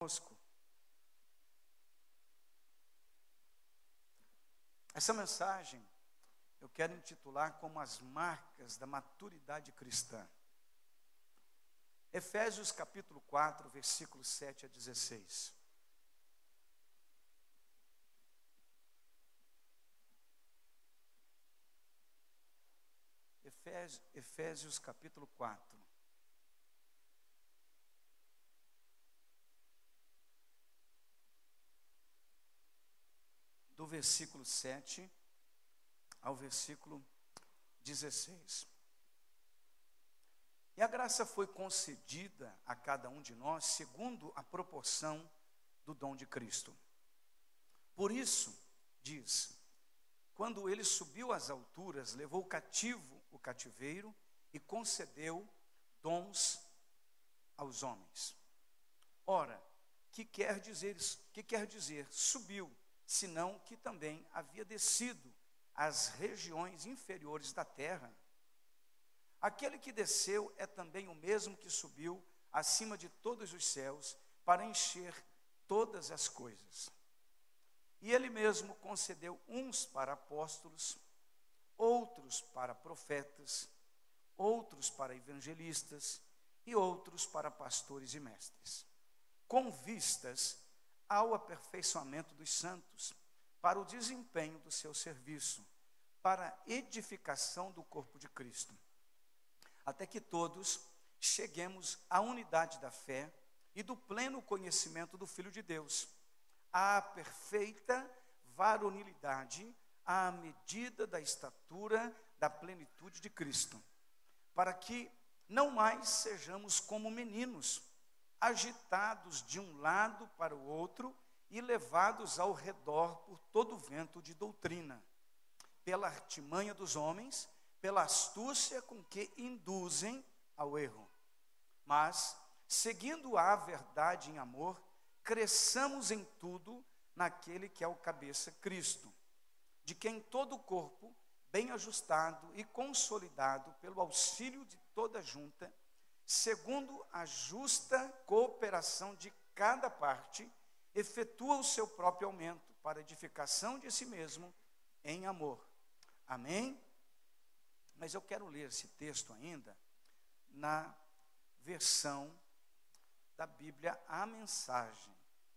conosco. Essa mensagem eu quero intitular como as marcas da maturidade cristã. Efésios capítulo 4, versículos 7 a 16. Efésios capítulo 4. Do versículo 7 ao versículo 16. E a graça foi concedida a cada um de nós segundo a proporção do dom de Cristo. Por isso, diz, quando ele subiu às alturas, levou cativo o cativeiro e concedeu dons aos homens. Ora, que quer dizer subiu, senão que também havia descido às regiões inferiores da terra. Aquele que desceu é também o mesmo que subiu acima de todos os céus para encher todas as coisas. E ele mesmo concedeu uns para apóstolos, outros para profetas, outros para evangelistas e outros para pastores e mestres, com vistas ao aperfeiçoamento dos santos, para o desempenho do seu serviço, para a edificação do corpo de Cristo, até que todos cheguemos à unidade da fé e do pleno conhecimento do Filho de Deus, à perfeita varonilidade, à medida da estatura da plenitude de Cristo, para que não mais sejamos como meninos, agitados de um lado para o outro e levados ao redor por todo vento de doutrina, pela artimanha dos homens, pela astúcia com que induzem ao erro. Mas, seguindo a verdade em amor, cresçamos em tudo naquele que é o cabeça, Cristo, de quem todo o corpo, bem ajustado e consolidado pelo auxílio de toda junta, segundo a justa cooperação de cada parte, efetua o seu próprio aumento para a edificação de si mesmo em amor. Amém? Mas eu quero ler esse texto ainda na versão da Bíblia, a Mensagem,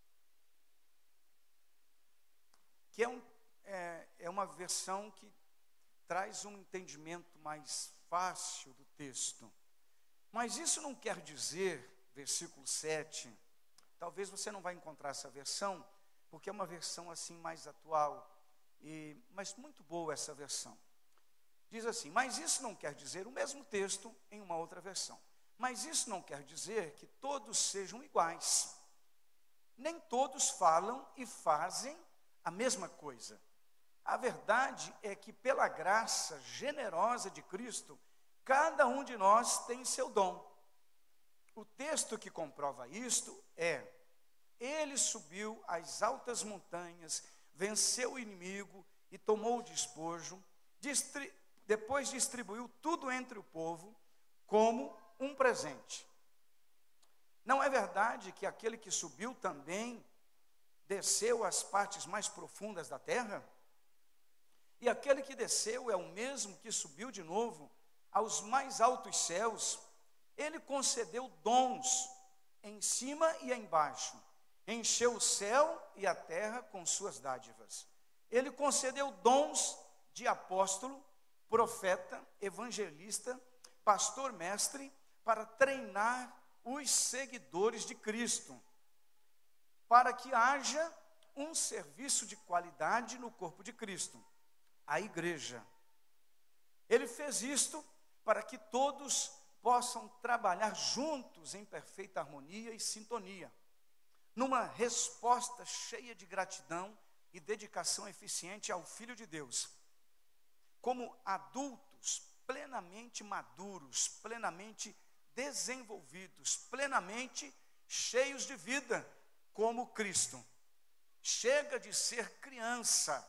que é uma versão que traz um entendimento mais fácil do texto. Mas isso não quer dizer, versículo 7, talvez você não vai encontrar essa versão, porque é uma versão assim mais atual, mas muito boa essa versão. Diz assim, mas isso não quer dizer, o mesmo texto em uma outra versão, mas isso não quer dizer que todos sejam iguais. Nem todos falam e fazem a mesma coisa. A verdade é que pela graça generosa de Cristo, cada um de nós tem seu dom. O texto que comprova isto é: ele subiu às altas montanhas, venceu o inimigo e tomou o despojo, depois distribuiu tudo entre o povo como um presente. Não é verdade que aquele que subiu também desceu às partes mais profundas da terra? E aquele que desceu é o mesmo que subiu de novo aos mais altos céus. Ele concedeu dons em cima e embaixo, encheu o céu e a terra com suas dádivas. Ele concedeu dons de apóstolo, profeta, evangelista, pastor, mestre, para treinar os seguidores de Cristo, para que haja um serviço de qualidade no corpo de Cristo, a igreja. Ele fez isto para que todos possam trabalhar juntos em perfeita harmonia e sintonia, numa resposta cheia de gratidão e dedicação eficiente ao Filho de Deus, como adultos plenamente maduros, plenamente desenvolvidos, plenamente cheios de vida, como Cristo. Chega de ser criança.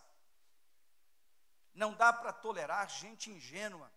Não dá para tolerar gente ingênua,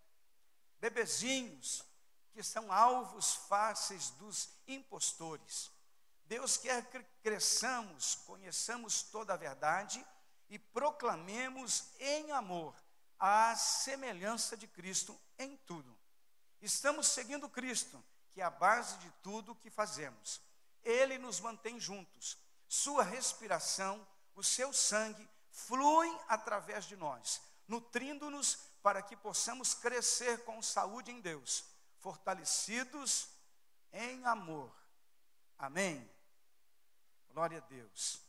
bebezinhos que são alvos fáceis dos impostores. Deus quer que cresçamos, conheçamos toda a verdade e proclamemos em amor a semelhança de Cristo em tudo. Estamos seguindo Cristo, que é a base de tudo o que fazemos. Ele nos mantém juntos. Sua respiração, o seu sangue fluem através de nós, nutrindo-nos para que possamos crescer com saúde em Deus, fortalecidos em amor. Amém? Glória a Deus.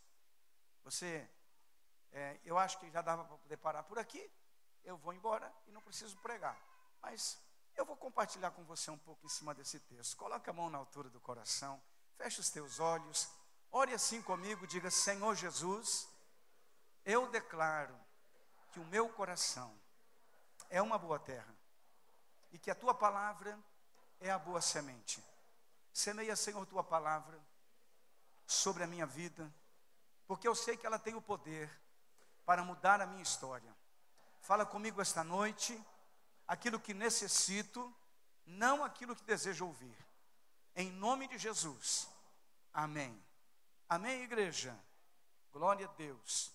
Eu acho que já dava para poder parar por aqui. Eu vou embora e não preciso pregar. Mas eu vou compartilhar com você um pouco em cima desse texto. Coloca a mão na altura do coração. Feche os teus olhos. Ore assim comigo. Diga: Senhor Jesus, eu declaro que o meu coração é uma boa terra. E que a tua palavra é a boa semente. Semeia, Senhor, tua palavra sobre a minha vida, porque eu sei que ela tem o poder para mudar a minha história. Fala comigo esta noite, aquilo que necessito, não aquilo que desejo ouvir. Em nome de Jesus. Amém. Amém, igreja? Glória a Deus.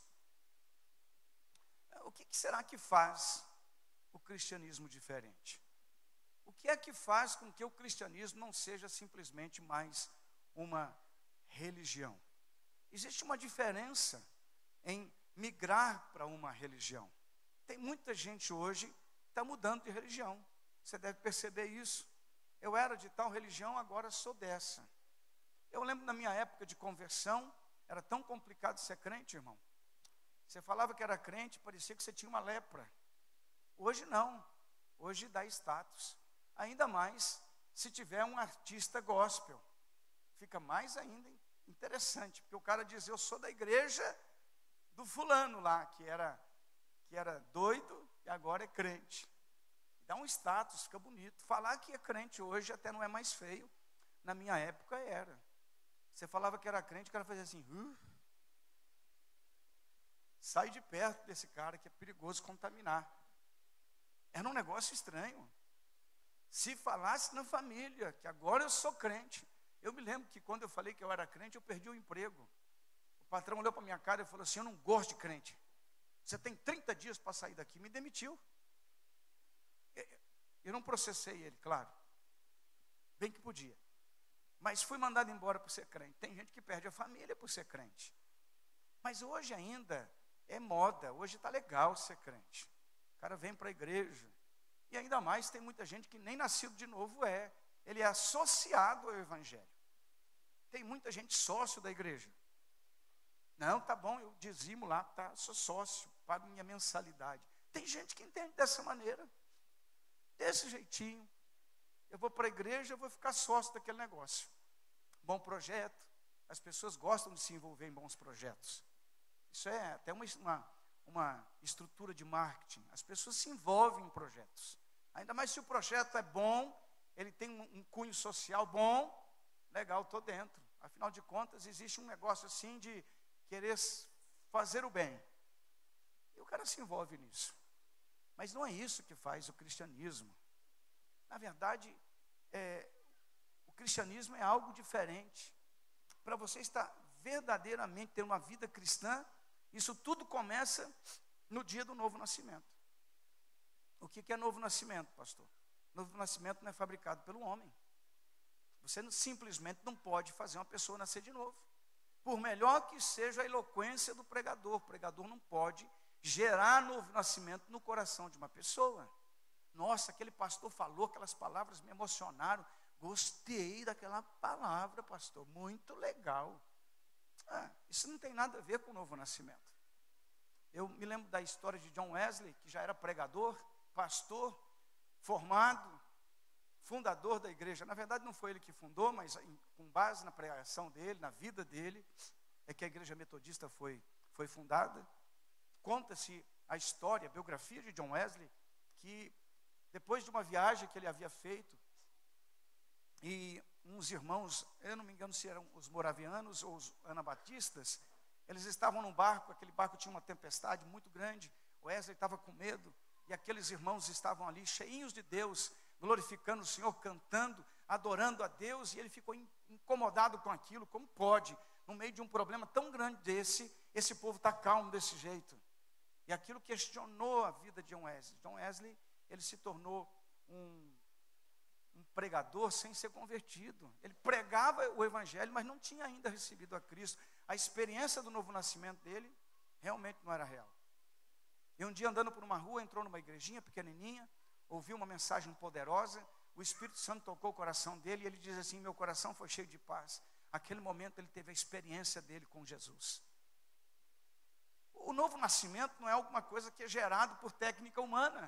O que será que faz o cristianismo diferente? O que é que faz com que o cristianismo não seja simplesmente mais uma religião? Existe uma diferença em migrar para uma religião. Tem muita gente hoje que está mudando de religião. Você deve perceber isso. Eu era de tal religião, agora sou dessa. Eu lembro na minha época de conversão, era tão complicado ser crente, irmão. Você falava que era crente, parecia que você tinha uma lepra. Hoje não. Hoje dá status. Ainda mais se tiver um artista gospel. Fica mais ainda interessante, porque o cara diz: eu sou da igreja do fulano lá, que era doido e agora é crente. Dá um status, fica bonito. Falar que é crente hoje até não é mais feio. Na minha época era. Você falava que era crente, o cara fazia assim: sai de perto desse cara que é perigoso contaminar. Era um negócio estranho. Se falasse na família que agora eu sou crente. Eu me lembro que quando eu falei que eu era crente, eu perdi o emprego. O patrão olhou para a minha cara e falou assim: eu não gosto de crente. Você tem 30 dias para sair daqui. Me demitiu. Eu não processei ele, claro. Bem que podia. Mas fui mandado embora por ser crente. Tem gente que perde a família por ser crente. Mas hoje ainda é moda. Hoje está legal ser crente. O cara vem para a igreja. E ainda mais tem muita gente que nem nascido de novo é. Ele é associado ao evangelho. Tem muita gente sócio da igreja. Não, tá bom, eu dizimo lá, tá, sou sócio, pago minha mensalidade. Tem gente que entende dessa maneira. Desse jeitinho. Eu vou para a igreja, eu vou ficar sócio daquele negócio. Bom projeto. As pessoas gostam de se envolver em bons projetos. Isso é até uma estrutura de marketing. As pessoas se envolvem em projetos. Ainda mais se o projeto é bom, ele tem um cunho social bom, legal, estou dentro. Afinal de contas, existe um negócio assim de querer fazer o bem. E o cara se envolve nisso. Mas não é isso que faz o cristianismo. Na verdade, o cristianismo é algo diferente. Para você estar verdadeiramente ter uma vida cristã, isso tudo começa no dia do novo nascimento. O que é novo nascimento, pastor? Novo nascimento não é fabricado pelo homem. Você simplesmente não pode fazer uma pessoa nascer de novo. Por melhor que seja a eloquência do pregador, o pregador não pode gerar novo nascimento no coração de uma pessoa. Nossa, aquele pastor falou, aquelas palavras me emocionaram. Gostei daquela palavra, pastor, muito legal. Isso não tem nada a ver com o novo nascimento. Eu me lembro da história de John Wesley, que já era pregador, pastor, formado, fundador da igreja. Na verdade não foi ele que fundou, mas com base na pregação dele, na vida dele, é que a igreja metodista foi fundada. Conta-se a história, a biografia de John Wesley, que depois de uma viagem que ele havia feito, e uns irmãos, eu não me engano se eram os moravianos ou os anabatistas, eles estavam num barco, aquele barco tinha uma tempestade muito grande, Wesley estava com medo, e aqueles irmãos estavam ali cheios de Deus, glorificando o Senhor, cantando, adorando a Deus, e ele ficou incomodado com aquilo. Como pode, no meio de um problema tão grande desse, esse povo está calmo desse jeito? E aquilo questionou a vida de John Wesley. John Wesley, ele se tornou um pregador sem ser convertido. Ele pregava o evangelho, mas não tinha ainda recebido a Cristo. A experiência do novo nascimento dele realmente não era real. E um dia, andando por uma rua, entrou numa igrejinha pequenininha, ouviu uma mensagem poderosa, o Espírito Santo tocou o coração dele e ele diz assim: meu coração foi cheio de paz. Aquele momento ele teve a experiência dele com Jesus. O novo nascimento não é alguma coisa que é gerado por técnica humana.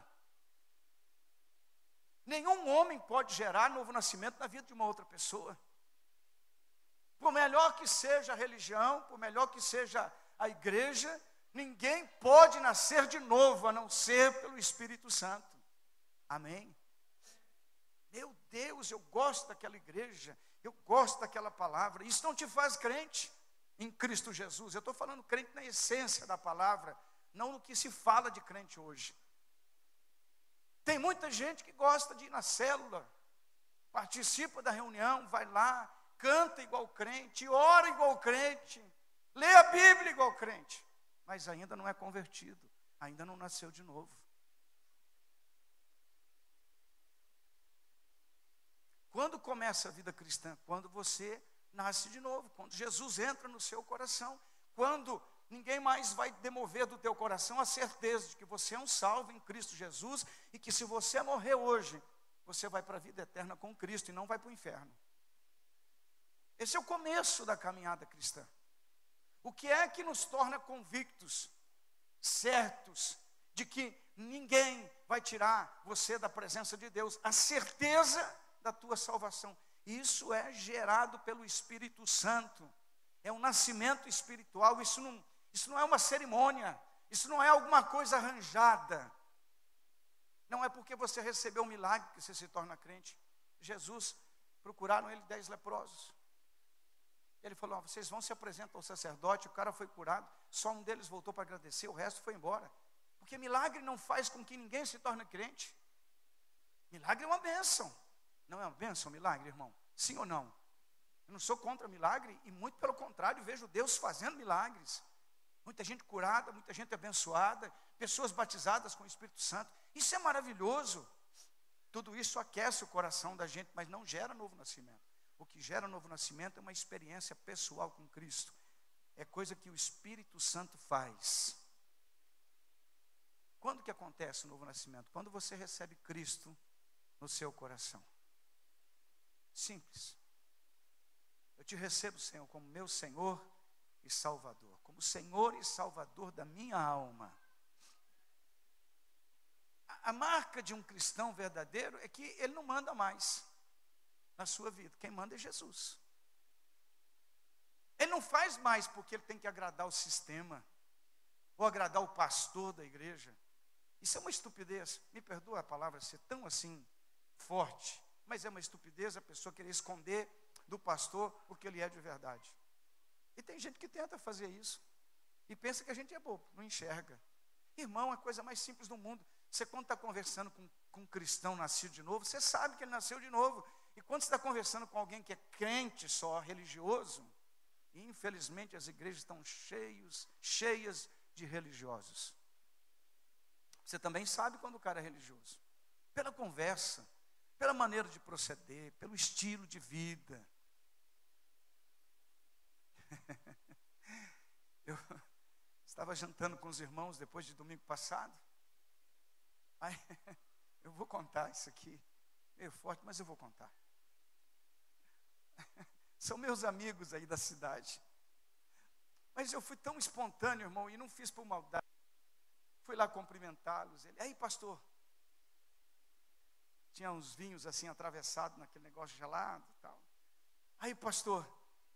Nenhum homem pode gerar novo nascimento na vida de uma outra pessoa. Por melhor que seja a religião, por melhor que seja a igreja, ninguém pode nascer de novo, a não ser pelo Espírito Santo. Amém? Meu Deus, eu gosto daquela igreja, eu gosto daquela palavra. Isso não te faz crente em Cristo Jesus. Eu estou falando crente na essência da palavra, não no que se fala de crente hoje. Tem muita gente que gosta de ir na célula, participa da reunião, vai lá, canta igual crente, ora igual crente, lê a Bíblia igual crente, mas ainda não é convertido, ainda não nasceu de novo. Quando começa a vida cristã? Quando você nasce de novo, quando Jesus entra no seu coração, quando ninguém mais vai demover do teu coração a certeza de que você é um salvo em Cristo Jesus e que se você morrer hoje, você vai para a vida eterna com Cristo e não vai para o inferno. Esse é o começo da caminhada cristã. O que é que nos torna convictos, certos, de que ninguém vai tirar você da presença de Deus? A certeza da tua salvação. Isso é gerado pelo Espírito Santo. É um nascimento espiritual. Isso não é uma cerimônia. Isso não é alguma coisa arranjada. Não é porque você recebeu um milagre que você se torna crente. Jesus, procuraram ele 10 leprosos. Ele falou: vocês vão se apresentar ao sacerdote. O cara foi curado, só um deles voltou para agradecer, o resto foi embora. Porque milagre não faz com que ninguém se torne crente. Milagre é uma bênção. Não é uma bênção, milagre, irmão? Sim ou não? Eu não sou contra milagre, e muito pelo contrário, vejo Deus fazendo milagres. Muita gente curada, muita gente abençoada, pessoas batizadas com o Espírito Santo. Isso é maravilhoso. Tudo isso aquece o coração da gente, mas não gera novo nascimento. O que gera novo nascimento é uma experiência pessoal com Cristo. É coisa que o Espírito Santo faz. Quando que acontece o novo nascimento? Quando você recebe Cristo no seu coração. Simples. Eu te recebo, Senhor, como meu Senhor e Salvador, como Senhor e Salvador da minha alma. A marca de um cristão verdadeiro é que ele não manda mais na sua vida. Quem manda é Jesus. Ele não faz mais porque ele tem que agradar o sistema ou agradar o pastor da igreja. Isso é uma estupidez. Me perdoa a palavra ser tão assim forte, mas é uma estupidez a pessoa querer esconder do pastor o que ele é de verdade. E tem gente que tenta fazer isso e pensa que a gente é bobo, não enxerga. Irmão, a coisa mais simples do mundo. Você, quando está conversando com um cristão nascido de novo, você sabe que ele nasceu de novo. E quando você está conversando com alguém que é crente só, religioso, e infelizmente as igrejas estão cheias de religiosos. Você também sabe quando o cara é religioso. Pela conversa, pela maneira de proceder, pelo estilo de vida. Eu estava jantando com os irmãos depois de domingo passado. Aí, eu vou contar isso aqui, meio forte, mas eu vou contar. São meus amigos aí da cidade. Mas eu fui tão espontâneo, irmão, e não fiz por maldade. Fui lá cumprimentá-los. Ele: aí, pastor. Tinha uns vinhos assim atravessados naquele negócio gelado e tal. Aí, pastor,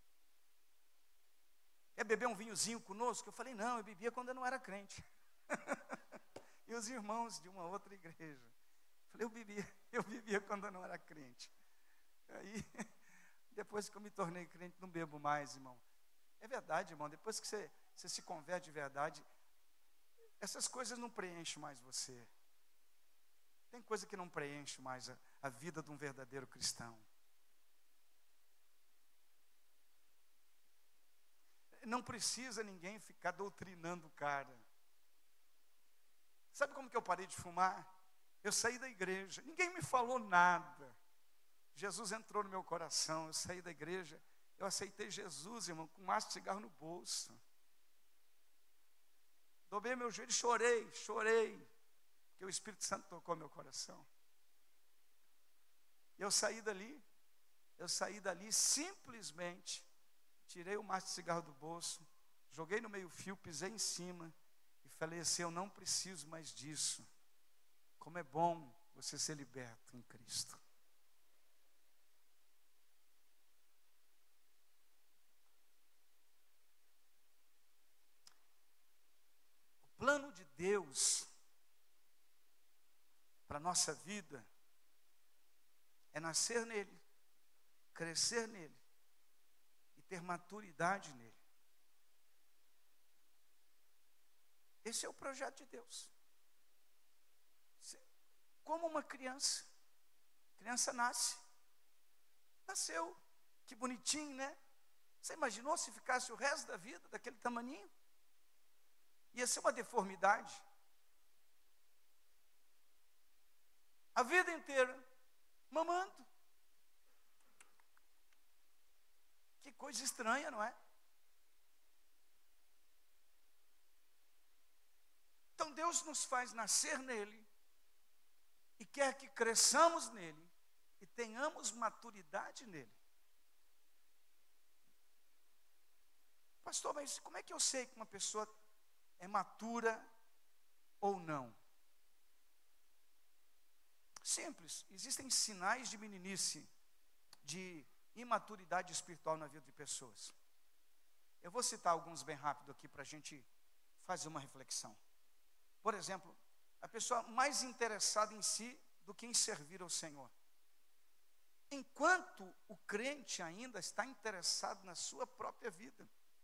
quer beber um vinhozinho conosco? Eu falei: não, eu bebia quando eu não era crente. E os irmãos de uma outra igreja. Eu falei: eu bebia quando eu não era crente. Aí, depois que eu me tornei crente, não bebo mais, irmão. É verdade, irmão, depois que você se converte de verdade, essas coisas não preenchem mais você. Tem coisa que não preenche mais a vida de um verdadeiro cristão. não precisa ninguém ficar doutrinando o cara. Sabe como que eu parei de fumar? Eu saí da igreja, ninguém me falou nada. Jesus entrou no meu coração, eu saí da igreja, eu aceitei Jesus, irmão, com um maço de cigarro no bolso. Dobrei meu joelho e chorei, porque o Espírito Santo tocou meu coração. Eu saí dali simplesmente, tirei o maço de cigarro do bolso, joguei no meio-fio, pisei em cima e falei assim: eu não preciso mais disso. Como é bom você ser liberto em Cristo. O plano de Deus para a nossa vida é nascer nele, crescer nele e ter maturidade nele. Esse é o projeto de Deus. Como uma criança. A criança nasceu, que bonitinho, né? Você imaginou se ficasse o resto da vida daquele tamaninho? Ia ser uma deformidade. A vida inteira mamando. Que coisa estranha, não é? Então Deus nos faz nascer nele e quer que cresçamos nele e tenhamos maturidade nele. Pastor, mas como é que eu sei que uma pessoa é matura ou não? Simples, existem sinais de meninice, de imaturidade espiritual na vida de pessoas. Eu vou citar alguns bem rápido aqui para a gente fazer uma reflexão. Por exemplo, a pessoa mais interessada em si do que em servir ao Senhor. Enquanto o crente ainda está interessado na sua própria vida.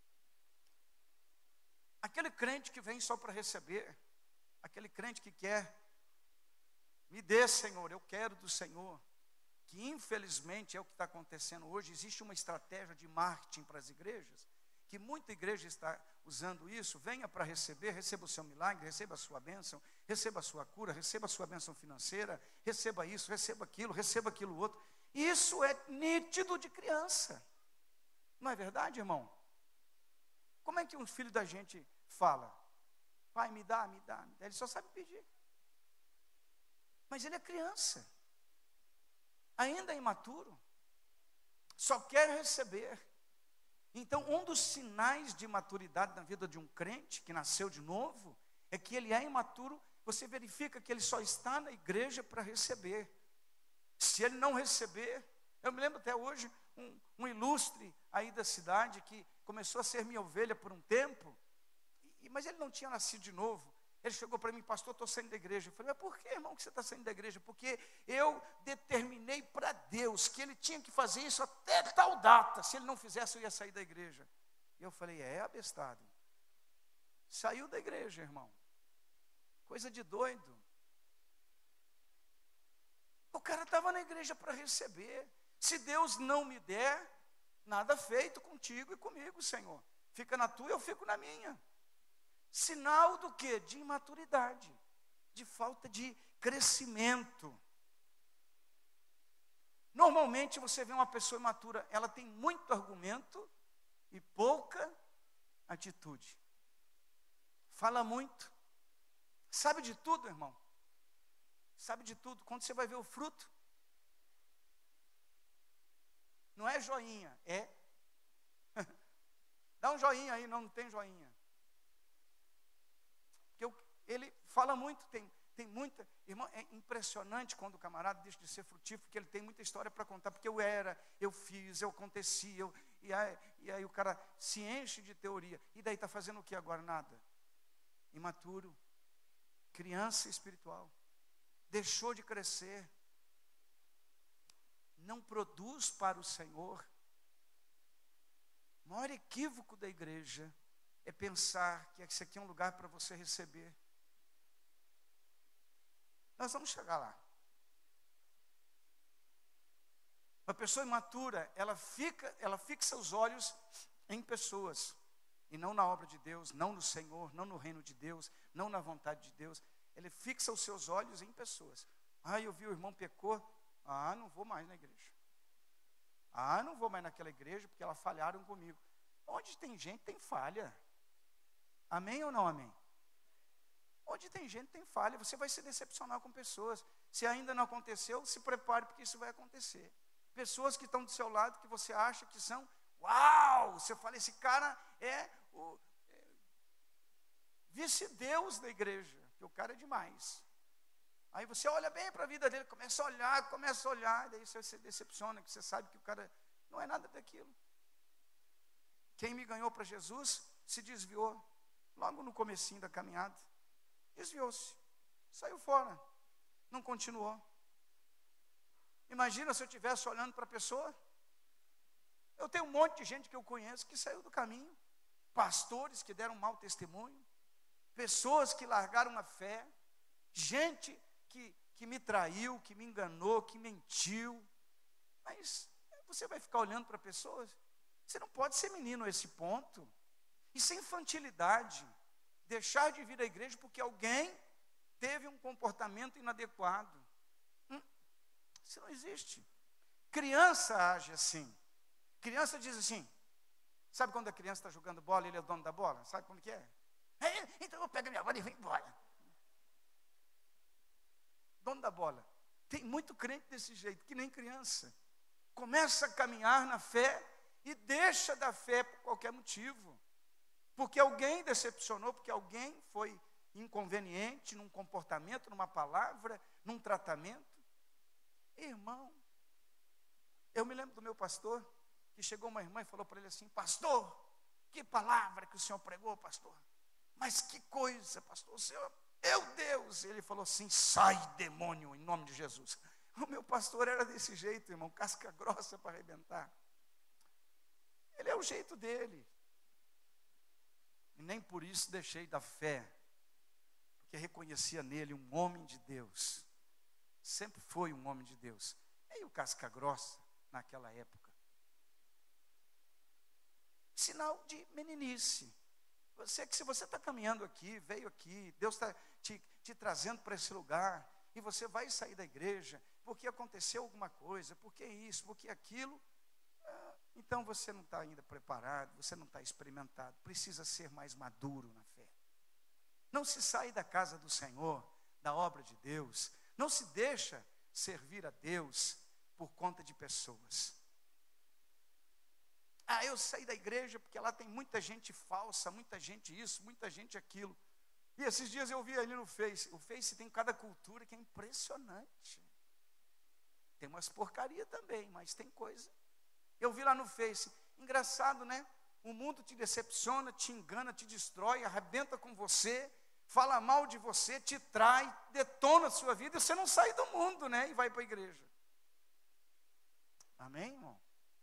Aquele crente que vem só para receber, aquele crente que quer, me dê, Senhor, eu quero do Senhor, que infelizmente é o que está acontecendo hoje. Existe uma estratégia de marketing para as igrejas, que muita igreja está usando isso. Venha para receber, receba o seu milagre, receba a sua bênção, receba a sua cura, receba a sua bênção financeira, receba isso, receba aquilo outro. Isso é nítido de criança. Não é verdade, irmão? Como é que um filho da gente fala? Pai, me dá, me dá, me dá. Ele só sabe pedir. Mas ele é criança, ainda é imaturo, só quer receber. Então, um dos sinais de maturidade na vida de um crente que nasceu de novo é que ele é imaturo. Você verifica que ele só está na igreja para receber. Se ele não receber, eu me lembro até hoje um ilustre aí da cidade que começou a ser minha ovelha por um tempo, mas ele não tinha nascido de novo. Ele chegou para mim: pastor, estou saindo da igreja. Eu falei: mas por que, irmão, que você está saindo da igreja? Porque eu determinei para Deus que ele tinha que fazer isso até tal data. Se ele não fizesse, eu ia sair da igreja. E eu falei: é, abestado. Saiu da igreja, irmão. Coisa de doido. O cara estava na igreja para receber. Se Deus não me der, nada feito contigo e comigo, Senhor. Fica na tua, eu fico na minha. Sinal do quê? De imaturidade, de falta de crescimento. Normalmente você vê uma pessoa imatura, ela tem muito argumento e pouca atitude. Fala muito. Sabe de tudo, irmão. Sabe de tudo. Quando você vai ver o fruto, não é joinha, é. Dá um joinha aí, não tem joinha. Porque ele fala muito, tem muita. Irmão, é impressionante quando o camarada deixa de ser frutífero, porque ele tem muita história para contar. Porque eu fiz, eu aconteci, e aí o cara se enche de teoria. E daí está fazendo o que agora? Nada. Imaturo. Criança espiritual. Deixou de crescer. Não produz para o Senhor. O maior equívoco da igreja é pensar que esse aqui é um lugar para você receber. Nós vamos chegar lá. Uma pessoa imatura, ela fixa os olhos em pessoas. e não na obra de Deus, não no Senhor, não no reino de Deus, não na vontade de Deus, ele fixa os seus olhos em pessoas. Eu vi o irmão pecou, não vou mais na igreja. Não vou mais naquela igreja porque elas falharam comigo. Onde tem gente, tem falha. Amém ou não amém? Onde tem gente, tem falha. Você vai se decepcionar com pessoas. Se ainda não aconteceu, se prepare porque isso vai acontecer. Pessoas que estão do seu lado, que você acha que são, uau! Você fala, esse cara é o vice-deus da igreja, que o cara é demais. Aí você olha bem para a vida dele, começa a olhar, e daí você se decepciona, que você sabe que o cara não é nada daquilo. Quem me ganhou para Jesus se desviou, logo no comecinho da caminhada, desviou-se, saiu fora, não continuou. Imagina se eu estivesse olhando para a pessoa. Eu tenho um monte de gente que eu conheço que saiu do caminho, pastores que deram mau testemunho, pessoas que largaram a fé, gente que me traiu, que me enganou, que mentiu. Mas você vai ficar olhando para pessoas? Você não pode ser menino a esse ponto. Isso é infantilidade. Deixar de vir à igreja porque alguém teve um comportamento inadequado. Isso não existe. Criança age assim. Criança diz assim. Sabe quando a criança está jogando bola e ele é o dono da bola? Sabe como que é? Então eu pego a minha bola e vou embora. Dono da bola. Tem muito crente desse jeito, que nem criança. Começa a caminhar na fé e deixa da fé por qualquer motivo. Porque alguém decepcionou, porque alguém foi inconveniente num comportamento, numa palavra, num tratamento. Irmão, eu me lembro do meu pastor, que chegou uma irmã e falou para ele assim, pastor, que palavra que o senhor pregou, pastor. Mas que coisa, pastor, o senhor... Meu Deus, ele falou assim, sai demônio, em nome de Jesus. O meu pastor era desse jeito, irmão, casca grossa para arrebentar. Ele é o jeito dele. E nem por isso deixei da fé, porque reconhecia nele um homem de Deus. Sempre foi um homem de Deus. Meio casca grossa naquela época. Sinal de meninice. Se você está caminhando aqui, veio aqui, Deus está te trazendo para esse lugar, e você vai sair da igreja, porque aconteceu alguma coisa, porque isso, porque aquilo, então você não está ainda preparado, você não está experimentado, precisa ser mais maduro na fé. Não se sai da casa do Senhor, da obra de Deus, não se deixa servir a Deus por conta de pessoas. Eu saí da igreja porque lá tem muita gente falsa, muita gente isso, muita gente aquilo. E esses dias eu vi ali no Face, o Face tem cada cultura que é impressionante. Tem umas porcaria também, mas tem coisa. Eu vi lá no Face, engraçado, né? O mundo te decepciona, te engana, te destrói, arrebenta com você, fala mal de você, te trai, detona a sua vida, e você não sai do mundo, né? E vai para a igreja. Amém, irmão?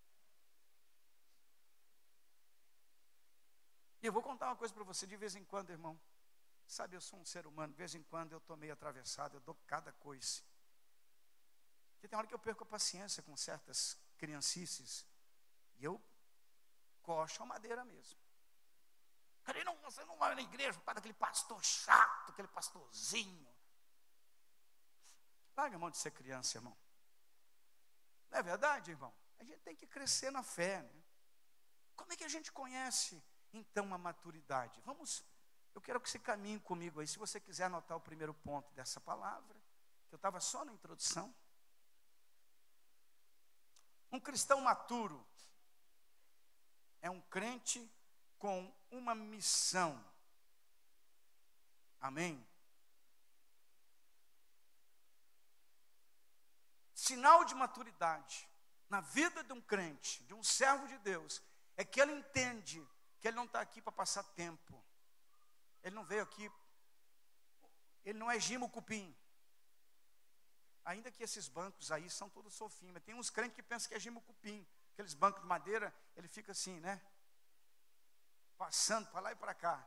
E eu vou contar uma coisa para você, de vez em quando, irmão. Sabe, eu sou um ser humano, de vez em quando eu estou meio atravessado, eu dou cada coisa. Porque tem hora que eu perco a paciência com certas criancices, e eu coxo a madeira mesmo. Cara, não, você não vai na igreja por causa daquele pastor chato, aquele pastorzinho. Larga a mão de ser criança, irmão. Não é verdade, irmão? A gente tem que crescer na fé, né? Como é que a gente conhece então a maturidade? Eu quero que você caminhe comigo aí, se você quiser anotar o primeiro ponto dessa palavra, que eu estava só na introdução. Um cristão maturo é um crente com uma missão. Amém? Sinal de maturidade na vida de um crente, de um servo de Deus, é que ele entende que ele não está aqui para passar tempo. Ele não veio aqui, ele não é Gimo Cupim. Ainda que esses bancos aí são todos sofinhos, mas tem uns crentes que pensam que é Gimo Cupim. Aqueles bancos de madeira, ele fica assim, né? Passando para lá e para cá.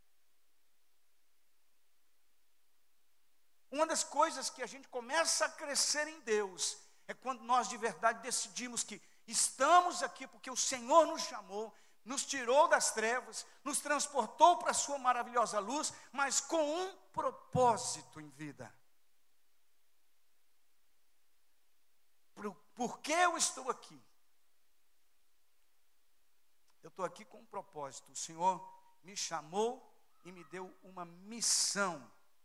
Uma das coisas que a gente começa a crescer em Deus é quando nós de verdade decidimos que estamos aqui porque o Senhor nos chamou nos tirou das trevas, nos transportou para a sua maravilhosa luz, mas com um propósito em vida. Por que eu estou aqui? Eu estou aqui com um propósito. O Senhor me chamou e me deu uma missão.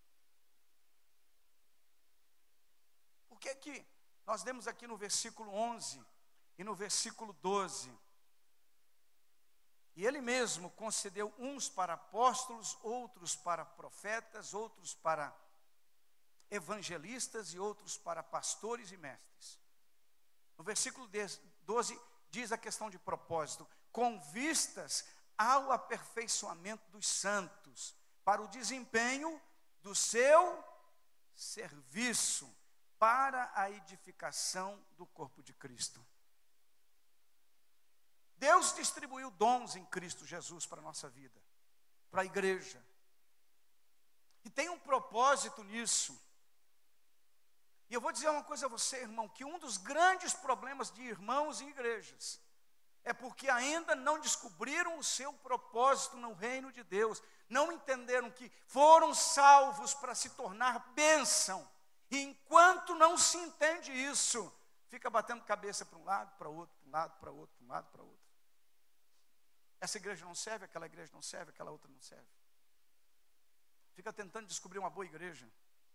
Por que nós lemos aqui no versículo 11 e no versículo 12? E Ele mesmo concedeu uns para apóstolos, outros para profetas, outros para evangelistas e outros para pastores e mestres. No versículo 12 diz a questão de propósito: com vistas ao aperfeiçoamento dos santos, para o desempenho do seu serviço, para a edificação do corpo de Cristo. Deus distribuiu dons em Cristo Jesus para a nossa vida, para a igreja. E tem um propósito nisso. E eu vou dizer uma coisa a você, irmão, que um dos grandes problemas de irmãos e igrejas é porque ainda não descobriram o seu propósito no reino de Deus, não entenderam que foram salvos para se tornar bênção. E enquanto não se entende isso, fica batendo cabeça para um lado, para outro, para um lado, para outro, para um lado, para outro. Essa igreja não serve, aquela igreja não serve, aquela outra não serve. Fica tentando descobrir uma boa igreja.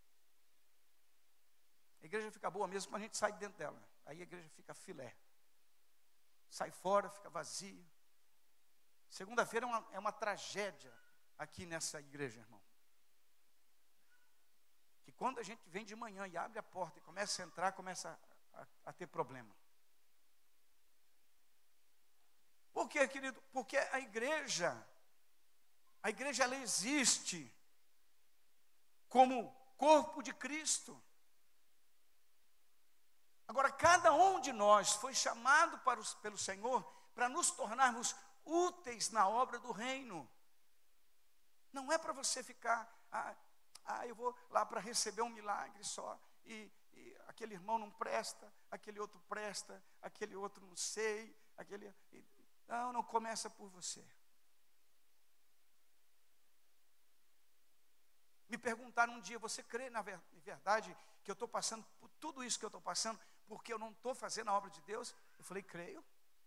A igreja fica boa mesmo quando a gente sai de dentro dela. Aí a igreja fica filé. Sai fora, fica vazia. Segunda-feira é uma tragédia aqui nessa igreja, irmão. Que quando a gente vem de manhã e abre a porta e começa a entrar, começa a ter problema. Por quê, querido? Porque a igreja ela existe como corpo de Cristo. Agora, cada um de nós foi chamado pelo Senhor para nos tornarmos úteis na obra do reino. Não é para você ficar, eu vou lá para receber um milagre só, e aquele irmão não presta, aquele outro presta, aquele outro não sei, não começa por você. Me perguntaram um dia: você crê na verdade que eu estou passando por tudo isso que eu estou passando porque eu não estou fazendo a obra de Deus? Eu falei: creio.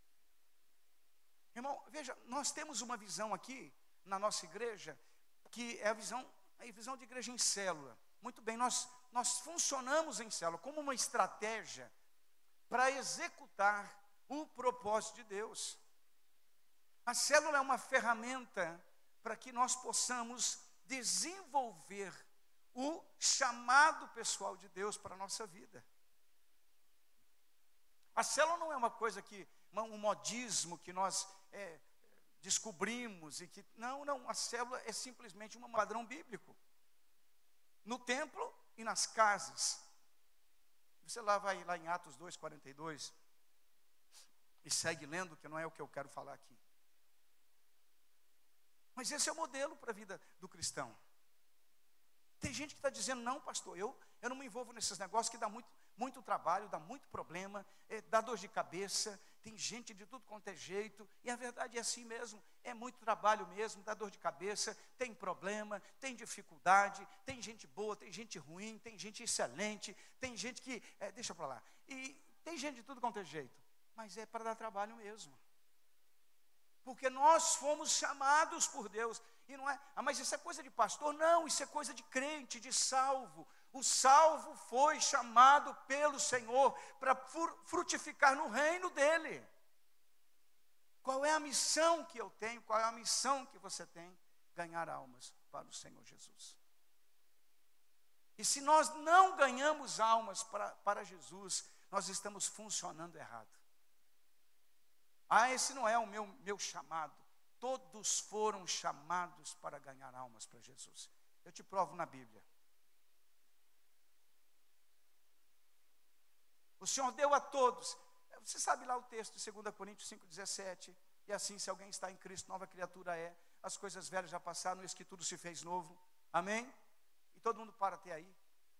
Irmão, veja, nós temos uma visão aqui na nossa igreja, que é a visão de igreja em célula. Muito bem, nós funcionamos em célula como uma estratégia para executar o propósito de Deus. A célula é uma ferramenta para que nós possamos desenvolver o chamado pessoal de Deus para a nossa vida. A célula não é uma coisa um modismo que nós descobrimos e que não, a célula é simplesmente um padrão bíblico. No templo e nas casas. Você vai lá em Atos 2:42 e segue lendo, que não é o que eu quero falar aqui. Mas esse é o modelo para a vida do cristão. Tem gente que está dizendo: não, pastor, eu não me envolvo nesses negócios que dá muito trabalho, dá muito problema, dá dor de cabeça, tem gente de tudo quanto é jeito, e a verdade é assim mesmo, é muito trabalho mesmo, dá dor de cabeça, tem problema, tem dificuldade, tem gente boa, tem gente ruim, tem gente excelente, tem gente que, deixa para lá, e tem gente de tudo quanto é jeito, mas é para dar trabalho mesmo. Porque nós fomos chamados por Deus. E não é, mas isso é coisa de pastor? Não, isso é coisa de crente, de salvo. O salvo foi chamado pelo Senhor para frutificar no reino dele. Qual é a missão que eu tenho? Qual é a missão que você tem? Ganhar almas para o Senhor Jesus. E se nós não ganhamos almas para Jesus, nós estamos funcionando errado. Esse não é o meu chamado. Todos foram chamados para ganhar almas para Jesus. Eu te provo na Bíblia. O Senhor deu a todos. Você sabe lá o texto de 2 Coríntios 5,17. E assim, se alguém está em Cristo, nova criatura é. As coisas velhas já passaram, eis que tudo se fez novo. Amém? E todo mundo para até aí.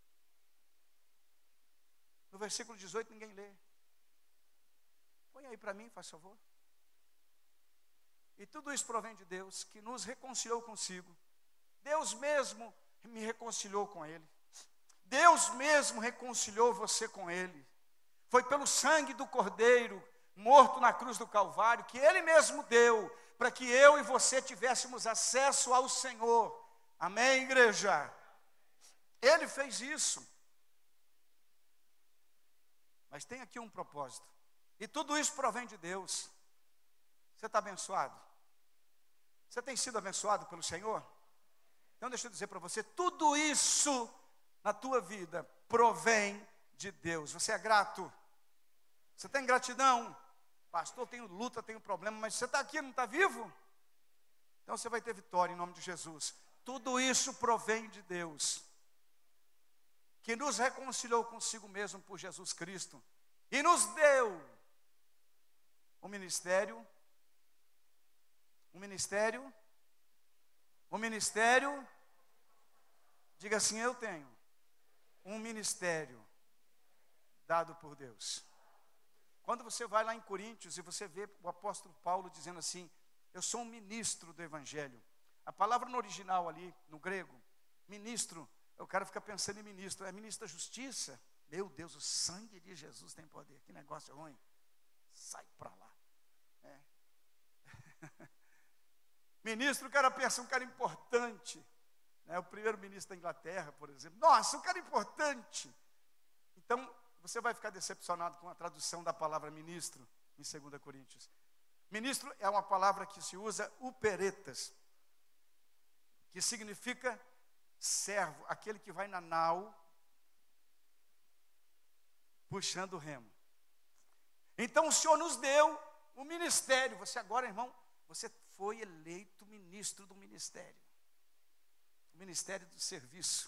No versículo 18 ninguém lê. Põe aí para mim, faz favor. E tudo isso provém de Deus, que nos reconciliou consigo. Deus mesmo me reconciliou com Ele. Deus mesmo reconciliou você com Ele. Foi pelo sangue do Cordeiro, morto na cruz do Calvário, que Ele mesmo deu, para que eu e você tivéssemos acesso ao Senhor. Amém, igreja? Ele fez isso. Mas tem aqui um propósito. E tudo isso provém de Deus. Você está abençoado? Você tem sido abençoado pelo Senhor? Então deixa eu dizer para você, tudo isso na tua vida provém de Deus. Você é grato? Você tem gratidão? Pastor, tenho luta, tenho problema, mas você está aqui, não está vivo? Então você vai ter vitória em nome de Jesus. Tudo isso provém de Deus, que nos reconciliou consigo mesmo por Jesus Cristo e nos deu um ministério, diga assim, eu tenho um ministério dado por Deus. Quando você vai lá em Coríntios e você vê o apóstolo Paulo dizendo assim, eu sou um ministro do Evangelho. A palavra no original ali, no grego, ministro, o cara fica pensando em ministro, é ministro da justiça. Meu Deus, o sangue de Jesus tem poder, que negócio ruim. Sai para lá. Ministro, o cara pensa, um cara importante. O primeiro-ministro da Inglaterra, por exemplo. Nossa, um cara importante. Então, você vai ficar decepcionado com a tradução da palavra ministro em 2 Coríntios. Ministro é uma palavra que se usa uperetas, que significa servo, aquele que vai na nau, puxando o remo. Então o Senhor nos deu o ministério. Você agora, irmão, você foi eleito ministro do ministério. O ministério do serviço.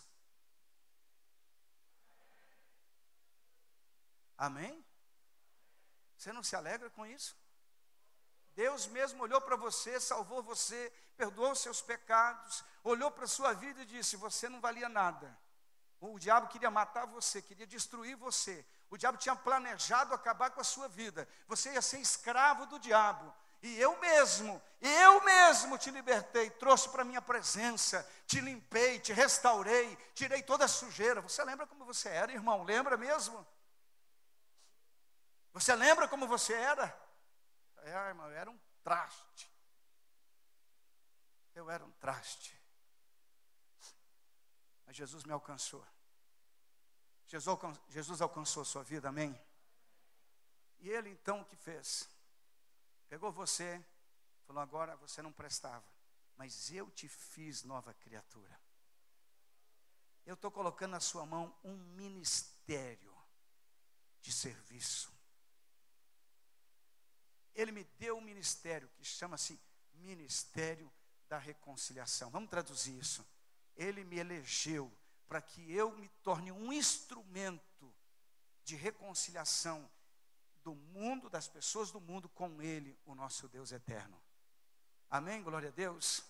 Amém? Você não se alegra com isso? Deus mesmo olhou para você, salvou você, perdoou os seus pecados, olhou para a sua vida e disse, você não valia nada. O diabo queria matar você, queria destruir você. O diabo tinha planejado acabar com a sua vida. Você ia ser escravo do diabo. E eu mesmo te libertei, trouxe para a minha presença, te limpei, te restaurei, tirei toda a sujeira. Você lembra como você era, irmão? Lembra mesmo? Você lembra como você era? Irmão, eu era um traste. Eu era um traste. Mas Jesus me alcançou. Jesus alcançou a sua vida, amém? E Ele então o que fez? Pegou você, falou, agora você não prestava, mas eu te fiz nova criatura. Eu estou colocando na sua mão um ministério de serviço. Ele me deu um ministério que chama-se Ministério da Reconciliação. Vamos traduzir isso. Ele me elegeu para que eu me torne um instrumento de reconciliação do mundo, das pessoas do mundo, com Ele, o nosso Deus eterno. Amém? Glória a Deus.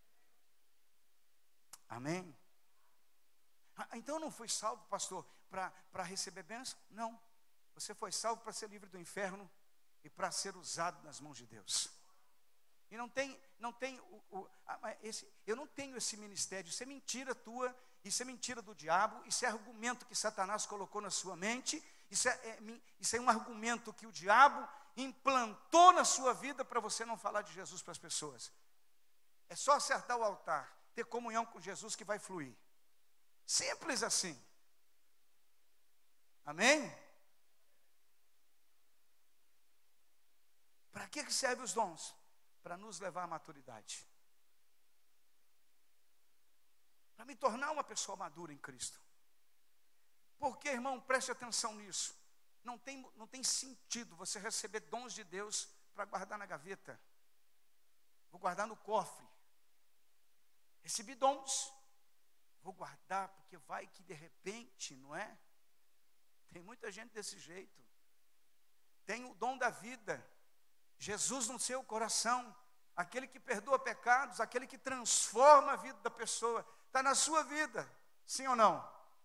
Amém? Então não foi salvo, pastor, para receber bênção? Não. Você foi salvo para ser livre do inferno e para ser usado nas mãos de Deus. E eu não tenho esse ministério. Isso é mentira tua, isso é mentira do diabo, isso é argumento que Satanás colocou na sua mente, isso é um argumento que o diabo implantou na sua vida para você não falar de Jesus para as pessoas. É só acertar o altar, ter comunhão com Jesus que vai fluir. Simples assim. Amém? Para que servem os dons? Para nos levar à maturidade. Para me tornar uma pessoa madura em Cristo. Porque, irmão, preste atenção nisso. Não tem sentido você receber dons de Deus para guardar na gaveta. Vou guardar no cofre. Recebi dons. Vou guardar, porque vai que de repente, não é? Tem muita gente desse jeito. Tem o dom da vida. Jesus no seu coração, aquele que perdoa pecados, aquele que transforma a vida da pessoa, está na sua vida, sim ou não?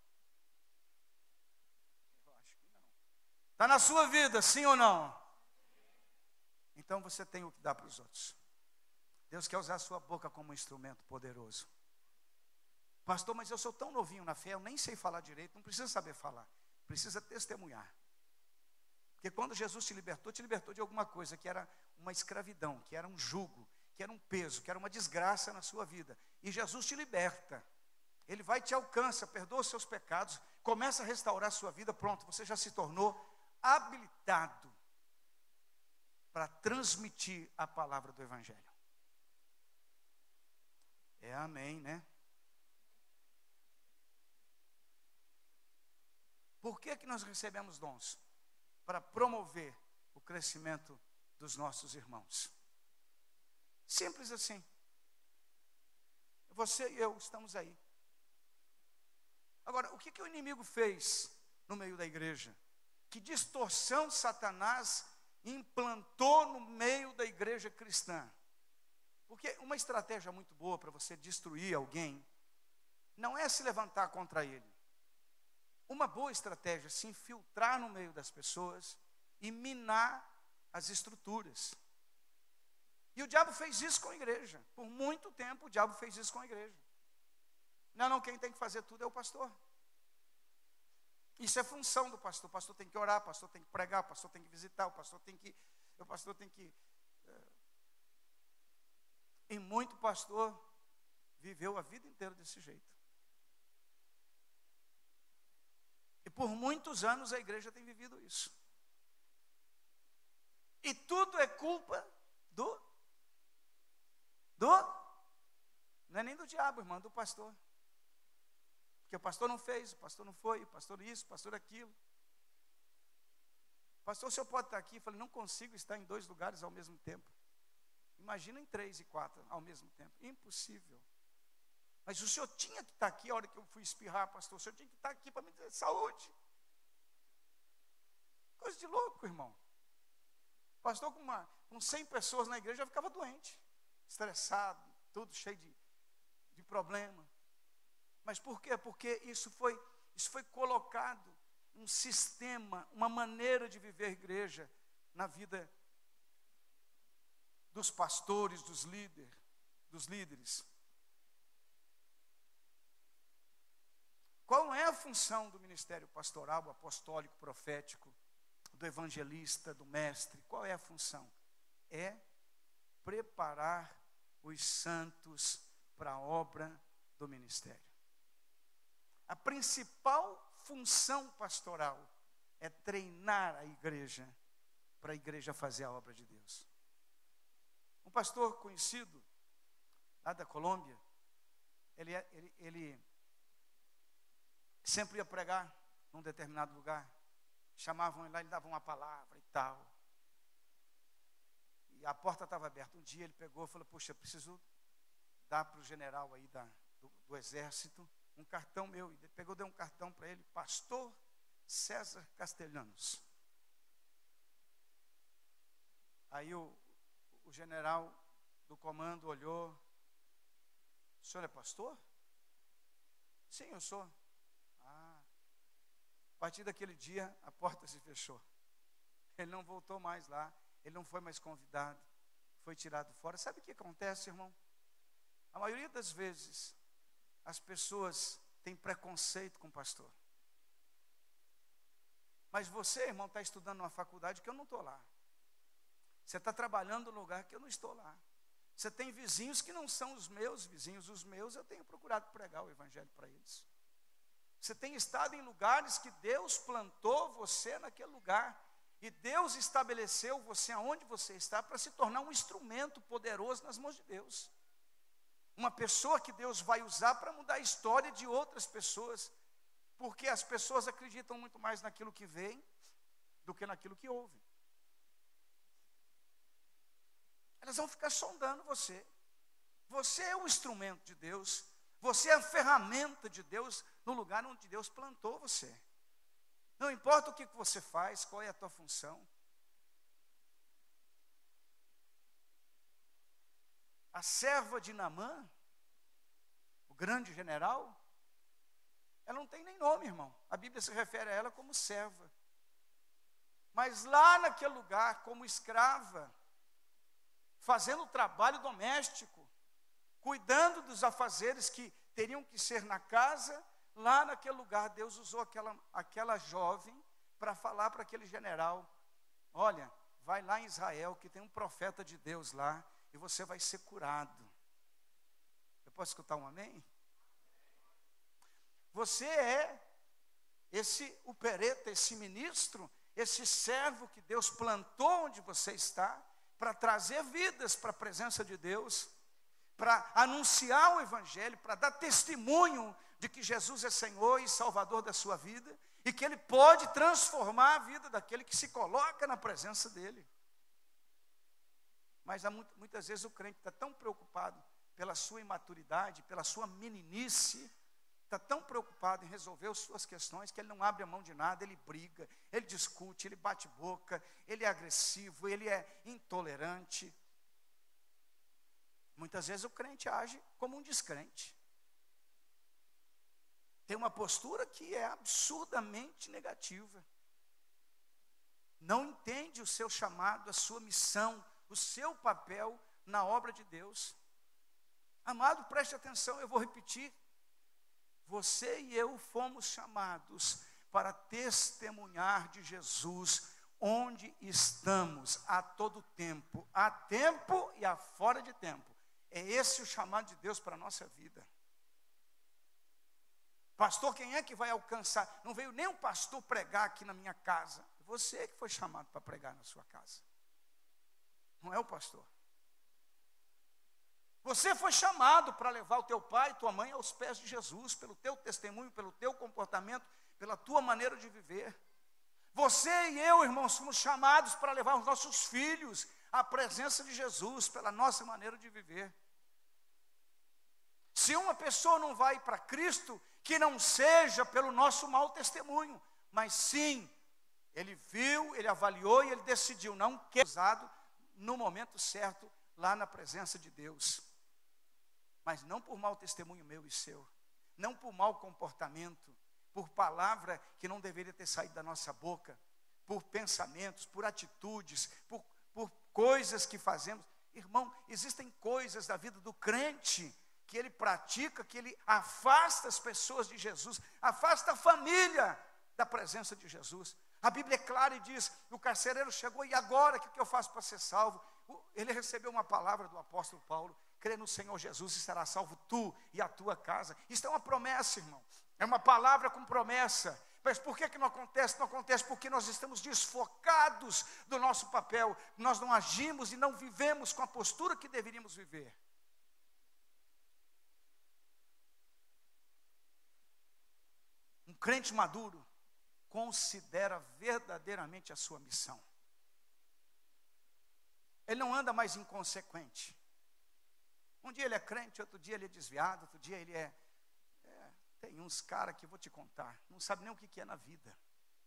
Eu acho que não. Está na sua vida, sim ou não? Então você tem o que dar para os outros. Deus quer usar a sua boca como um instrumento poderoso. Pastor, mas eu sou tão novinho na fé, eu nem sei falar direito. Não precisa saber falar, precisa testemunhar. Porque quando Jesus te libertou de alguma coisa que era uma escravidão, que era um jugo, que era um peso, que era uma desgraça na sua vida. E Jesus te liberta. Ele vai te alcança, perdoa os seus pecados, começa a restaurar a sua vida, pronto, você já se tornou habilitado para transmitir a palavra do Evangelho. É amém, né? Por que nós recebemos dons? Para promover o crescimento dos nossos irmãos. Simples assim. Você e eu estamos aí. Agora, o que o inimigo fez no meio da igreja? Que distorção Satanás implantou no meio da igreja cristã? Porque uma estratégia muito boa para você destruir alguém não é se levantar contra ele. Uma boa estratégia é se infiltrar no meio das pessoas e minar as estruturas. E o diabo fez isso com a igreja. Por muito tempo o diabo fez isso com a igreja. Não, quem tem que fazer tudo é o pastor. Isso é função do pastor. O pastor tem que orar, o pastor tem que pregar, o pastor tem que visitar, o pastor tem que... E muito pastor viveu a vida inteira desse jeito. E por muitos anos a igreja tem vivido isso. E tudo é culpa não é nem do diabo, irmão, do pastor. Porque o pastor não fez, o pastor não foi, o pastor isso, o pastor aquilo. Pastor, o senhor pode estar aqui? Eu falei, não consigo estar em 2 lugares ao mesmo tempo. Imagina em 3 e 4 ao mesmo tempo. Impossível. Mas o senhor tinha que estar aqui a hora que eu fui espirrar, pastor. O senhor tinha que estar aqui para me dizer saúde. Coisa de louco, irmão. Pastor com 100 pessoas na igreja já ficava doente, estressado, tudo cheio de problema. Mas por quê? Porque isso foi colocado um sistema, uma maneira de viver a igreja na vida dos pastores, dos líderes. Qual é a função do ministério pastoral, apostólico, profético, do evangelista, do mestre? Qual é a função? É preparar os santos para a obra do ministério. A principal função pastoral é treinar a igreja para a igreja fazer a obra de Deus. Um pastor conhecido lá da Colômbia, ele sempre ia pregar num determinado lugar. Chamavam ele lá, ele dava uma palavra e tal. E a porta estava aberta. Um dia ele pegou e falou, puxa, eu preciso dar para o general aí do exército um cartão meu. E ele pegou, deu um cartão para ele, Pastor César Castellanos. Aí o general do comando olhou, o senhor é pastor? Sim, eu sou. A partir daquele dia, a porta se fechou. Ele não voltou mais lá, ele não foi mais convidado, foi tirado fora. Sabe o que acontece, irmão? A maioria das vezes, as pessoas têm preconceito com o pastor. Mas você, irmão, está estudando numa faculdade que eu não estou lá. Você está trabalhando num lugar que eu não estou lá. Você tem vizinhos que não são os meus vizinhos. Os meus eu tenho procurado pregar o evangelho para eles. Você tem estado em lugares que Deus plantou você naquele lugar. E Deus estabeleceu você aonde você está para se tornar um instrumento poderoso nas mãos de Deus. Uma pessoa que Deus vai usar para mudar a história de outras pessoas. Porque as pessoas acreditam muito mais naquilo que veem do que naquilo que ouvem. Elas vão ficar sondando você. Você é o instrumento de Deus. Você é a ferramenta de Deus no lugar onde Deus plantou você. Não importa o que você faz, qual é a tua função. A serva de Naamã, o grande general, ela não tem nem nome, irmão. A Bíblia se refere a ela como serva. Mas lá naquele lugar, como escrava, fazendo o trabalho doméstico, cuidando dos afazeres que teriam que ser na casa. Lá naquele lugar, Deus usou aquela jovem para falar para aquele general: olha, vai lá em Israel, que tem um profeta de Deus lá, e você vai ser curado. Eu posso escutar um amém? Você é o pereta, esse ministro, esse servo que Deus plantou onde você está, para trazer vidas para a presença de Deus, para anunciar o Evangelho, para dar testemunho de que Jesus é Senhor e Salvador da sua vida, e que Ele pode transformar a vida daquele que se coloca na presença dEle. Mas muitas vezes o crente está tão preocupado pela sua imaturidade, pela sua meninice, está tão preocupado em resolver as suas questões, que ele não abre a mão de nada, ele briga, ele discute, ele bate boca, ele é agressivo, ele é intolerante. Muitas vezes o crente age como um descrente. Tem uma postura que é absurdamente negativa. Não entende o seu chamado, a sua missão, o seu papel na obra de Deus. Amado, preste atenção, eu vou repetir. Você e eu fomos chamados para testemunhar de Jesus onde estamos, a todo tempo, a tempo e a fora de tempo. É esse o chamado de Deus para a nossa vida. Pastor, quem é que vai alcançar? Não veio nem um pastor pregar aqui na minha casa. Você que foi chamado para pregar na sua casa. Não é o pastor. Você foi chamado para levar o teu pai e tua mãe aos pés de Jesus, pelo teu testemunho, pelo teu comportamento, pela tua maneira de viver. Você e eu, irmãos, somos chamados para levar os nossos filhos à presença de Jesus, pela nossa maneira de viver. Se uma pessoa não vai para Cristo, que não seja pelo nosso mau testemunho, mas sim, ele viu, ele avaliou e ele decidiu, não quer ser usado no momento certo, lá na presença de Deus. Mas não por mau testemunho meu e seu, não por mau comportamento, por palavra que não deveria ter saído da nossa boca, por pensamentos, por atitudes, por coisas que fazemos. Irmão, existem coisas da vida do crente que ele pratica, que ele afasta as pessoas de Jesus, afasta a família da presença de Jesus. A Bíblia é clara e diz: o carcereiro chegou, e agora, o que eu faço para ser salvo? Ele recebeu uma palavra do apóstolo Paulo: crê no Senhor Jesus e será salvo tu e a tua casa. Isso é uma promessa, irmão, é uma palavra com promessa. Mas por que não acontece? Não acontece porque nós estamos desfocados do nosso papel, nós não agimos e não vivemos com a postura que deveríamos viver. Um crente maduro considera verdadeiramente a sua missão. Ele não anda mais inconsequente. Um dia ele é crente, outro dia ele é desviado, outro dia ele tem uns caras que eu vou te contar, não sabe nem o que é na vida.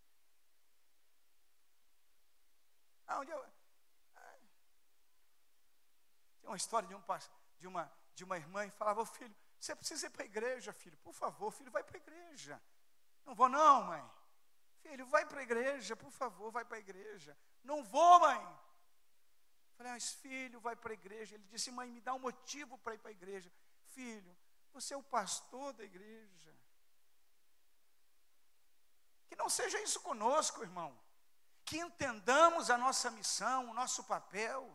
Tem uma história de uma irmã que falava: ô filho, você precisa ir para a igreja, filho, por favor, filho, vai para a igreja. Não vou não, mãe. Filho, vai para a igreja, por favor, vai para a igreja. Não vou, mãe. Falei: mas filho, vai para a igreja. Ele disse: mãe, me dá um motivo para ir para a igreja. Filho, você é o pastor da igreja. Que não seja isso conosco, irmão. Que entendamos a nossa missão, o nosso papel.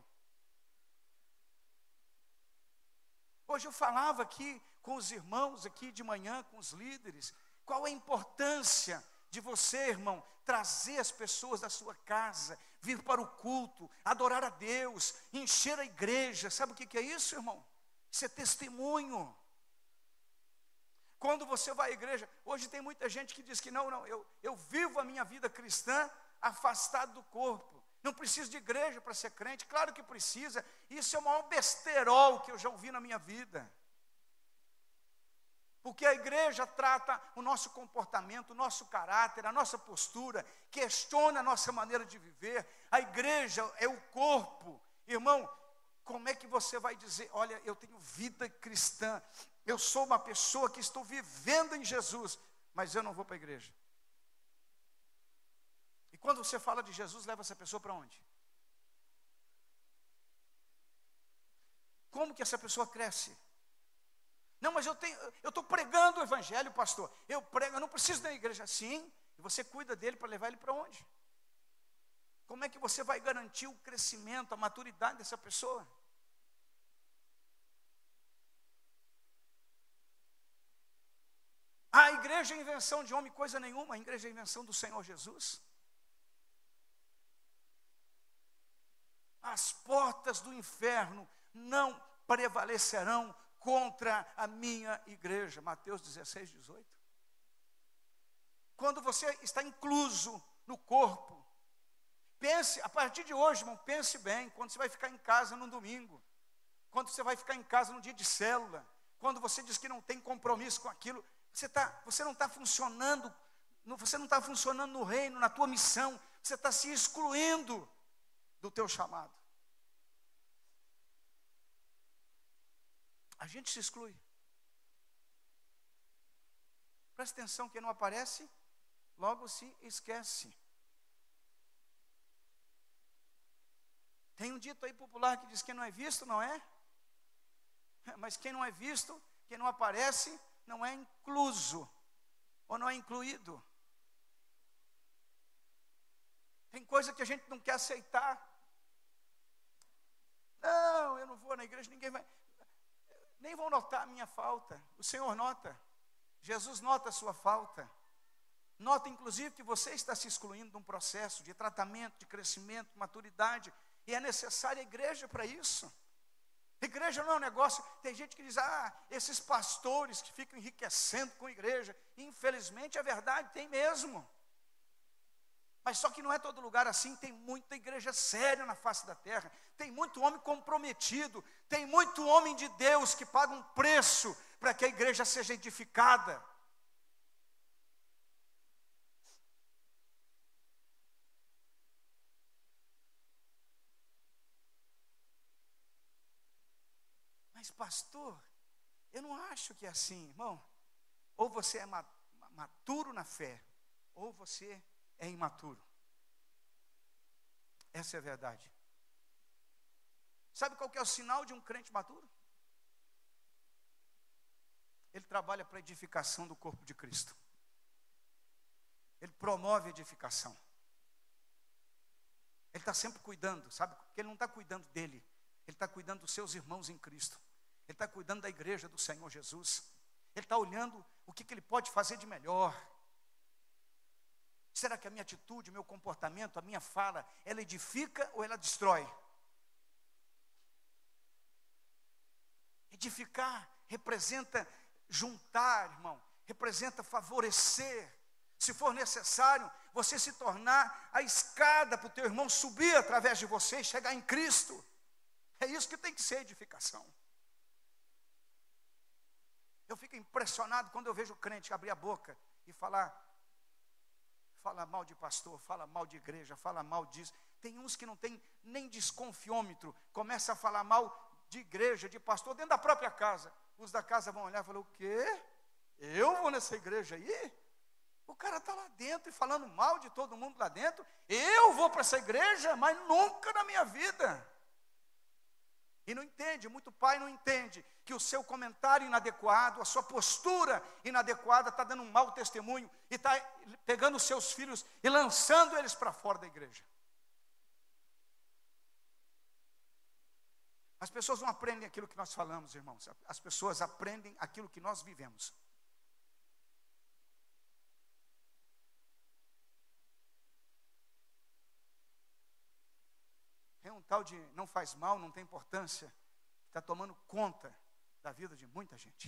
Hoje eu falava aqui com os irmãos, aqui de manhã, com os líderes, qual a importância de você, irmão, trazer as pessoas da sua casa, vir para o culto, adorar a Deus, encher a igreja. Sabe o que é isso, irmão? Isso é testemunho. Quando você vai à igreja, hoje tem muita gente que diz que não, eu vivo a minha vida cristã afastado do corpo. Não preciso de igreja para ser crente. Claro que precisa. Isso é o maior besterol que eu já ouvi na minha vida. Porque a igreja trata o nosso comportamento, o nosso caráter, a nossa postura, questiona a nossa maneira de viver. A igreja é o corpo. Irmão, como é que você vai dizer: olha, eu tenho vida cristã, eu sou uma pessoa que estou vivendo em Jesus, mas eu não vou para a igreja? E quando você fala de Jesus, leva essa pessoa para onde? como que essa pessoa cresce? Não, mas eu estou pregando o evangelho, pastor. Eu prego, eu não preciso da igreja. Sim, e você cuida dele para levar ele para onde? Como é que você vai garantir o crescimento, a maturidade dessa pessoa? A igreja é invenção de homem, coisa nenhuma. A igreja é invenção do Senhor Jesus. As portas do inferno não prevalecerão contra a minha igreja. Mateus 16, 18. Quando você está incluso no corpo, pense, a partir de hoje, irmão, pense bem, quando você vai ficar em casa no domingo, quando você vai ficar em casa no dia de célula, quando você diz que não tem compromisso com aquilo, você não está funcionando no reino, na tua missão, você está se excluindo do teu chamado. A gente se exclui. Presta atenção, quem não aparece, logo se esquece. Tem um dito aí popular que diz que quem não é visto, não é? Mas quem não é visto, quem não aparece, não é incluso, ou não é incluído. Tem coisa que a gente não quer aceitar. Não, eu não vou na igreja, nem vão notar a minha falta. O Senhor nota, Jesus nota a sua falta. Nota inclusive que você está se excluindo de um processo de tratamento, de crescimento, maturidade, e é necessária a igreja para isso. Igreja não é um negócio, tem gente que diz, esses pastores que ficam enriquecendo com a igreja. Infelizmente é verdade, tem mesmo. Mas só que não é todo lugar assim, tem muita igreja séria na face da terra, tem muito homem comprometido, tem muito homem de Deus que paga um preço para que a igreja seja edificada. Mas pastor, eu não acho que é assim, irmão. Ou você é maturo na fé, ou você é imaturo. Essa é a verdade. Sabe qual que é o sinal de um crente maduro? Ele trabalha para a edificação do corpo de Cristo. Ele promove a edificação. Ele está sempre cuidando, sabe? Porque ele não está cuidando dele, ele está cuidando dos seus irmãos em Cristo. Ele está cuidando da igreja do Senhor Jesus. Ele está olhando o que ele pode fazer de melhor. Será que a minha atitude, o meu comportamento, a minha fala, ela edifica ou ela destrói? Edificar representa juntar, irmão, representa favorecer. Se for necessário, você se tornar a escada para o teu irmão subir através de você e chegar em Cristo. É isso que tem que ser edificação. Eu fico impressionado quando eu vejo o crente abrir a boca e fala mal de pastor, fala mal de igreja, fala mal disso. Tem uns que não tem nem desconfiômetro, começa a falar mal de igreja, de pastor, dentro da própria casa. Os da casa vão olhar e falar, o quê? Eu vou nessa igreja aí? O cara está lá dentro e falando mal de todo mundo lá dentro. Eu vou para essa igreja, mas nunca na minha vida. E não entende, muito pai não entende que o seu comentário inadequado, a sua postura inadequada está dando um mau testemunho e está pegando os seus filhos e lançando eles para fora da igreja. As pessoas não aprendem aquilo que nós falamos, irmãos. As pessoas aprendem aquilo que nós vivemos. Tem um tal de não faz mal, não tem importância, que está tomando conta da vida de muita gente.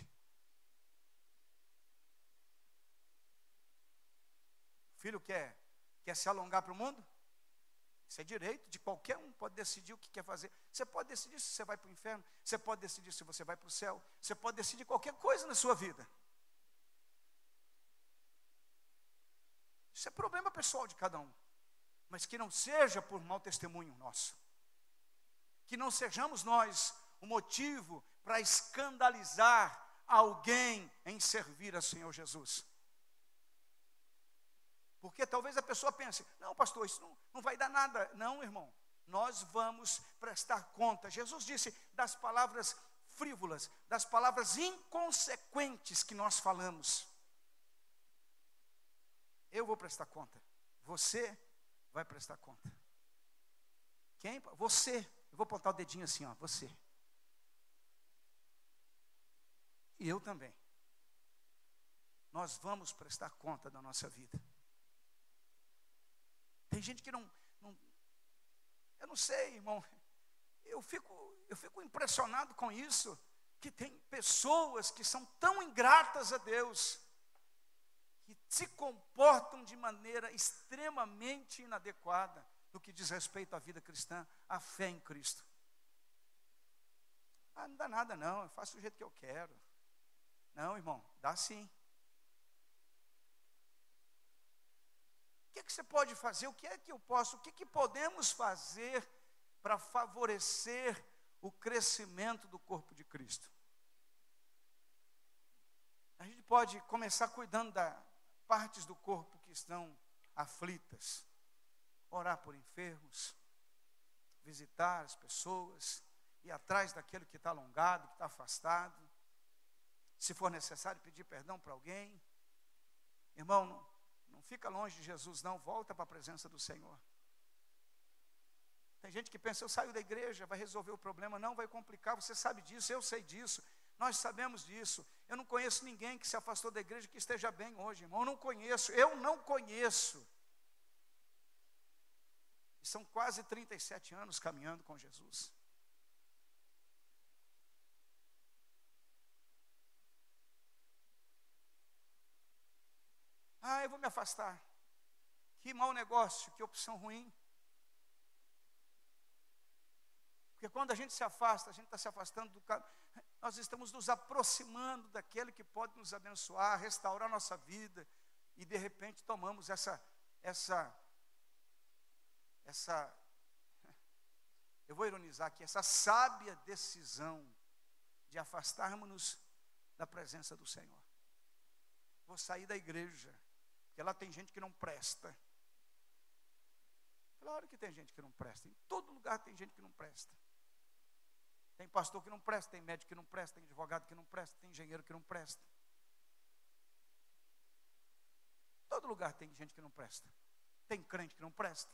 O filho quer se alongar para o mundo? Isso é direito de qualquer um, pode decidir o que quer fazer. Você pode decidir se você vai para o inferno, você pode decidir se você vai para o céu, você pode decidir qualquer coisa na sua vida. Isso é problema pessoal de cada um. Mas que não seja por mau testemunho nosso. Que não sejamos nós o motivo para escandalizar alguém em servir ao Senhor Jesus. Porque talvez a pessoa pense, não pastor, isso não vai dar nada. Não, irmão, nós vamos prestar conta. Jesus disse das palavras frívolas, das palavras inconsequentes que nós falamos. Eu vou prestar conta. Você vai prestar conta. Quem? Você. Eu vou apontar o dedinho assim, ó, você. E eu também. Nós vamos prestar conta da nossa vida. Tem gente que não eu não sei, irmão. Eu fico impressionado com isso, que tem pessoas que são tão ingratas a Deus, que se comportam de maneira extremamente inadequada no que diz respeito à vida cristã, à fé em Cristo. Ah, não dá nada não, eu faço do jeito que eu quero. Não, irmão, dá sim. O que você pode fazer? O que é que eu posso? O que podemos fazer para favorecer o crescimento do corpo de Cristo? A gente pode começar cuidando das partes do corpo que estão aflitas. Orar por enfermos, visitar as pessoas, ir atrás daquele que está alongado, que está afastado. Se for necessário, pedir perdão para alguém. Irmão, não fica longe de Jesus não, volta para a presença do Senhor. Tem gente que pensa, eu saio da igreja, vai resolver o problema. Não, vai complicar, você sabe disso, eu sei disso. Nós sabemos disso. Eu não conheço ninguém que se afastou da igreja que esteja bem hoje, irmão. Eu não conheço. E são quase 37 anos caminhando com Jesus. Ah, eu vou me afastar. Que mau negócio, que opção ruim. Porque quando a gente se afasta, a gente está se afastando do caminho. Nós estamos nos aproximando daquele que pode nos abençoar, restaurar nossa vida. E de repente tomamos eu vou ironizar aqui, essa sábia decisão de afastarmos-nos da presença do Senhor. Vou sair da igreja, porque lá tem gente que não presta. Claro que tem gente que não presta, em todo lugar tem gente que não presta. Tem pastor que não presta, tem médico que não presta, tem advogado que não presta, tem engenheiro que não presta. Em todo lugar tem gente que não presta. Tem crente que não presta.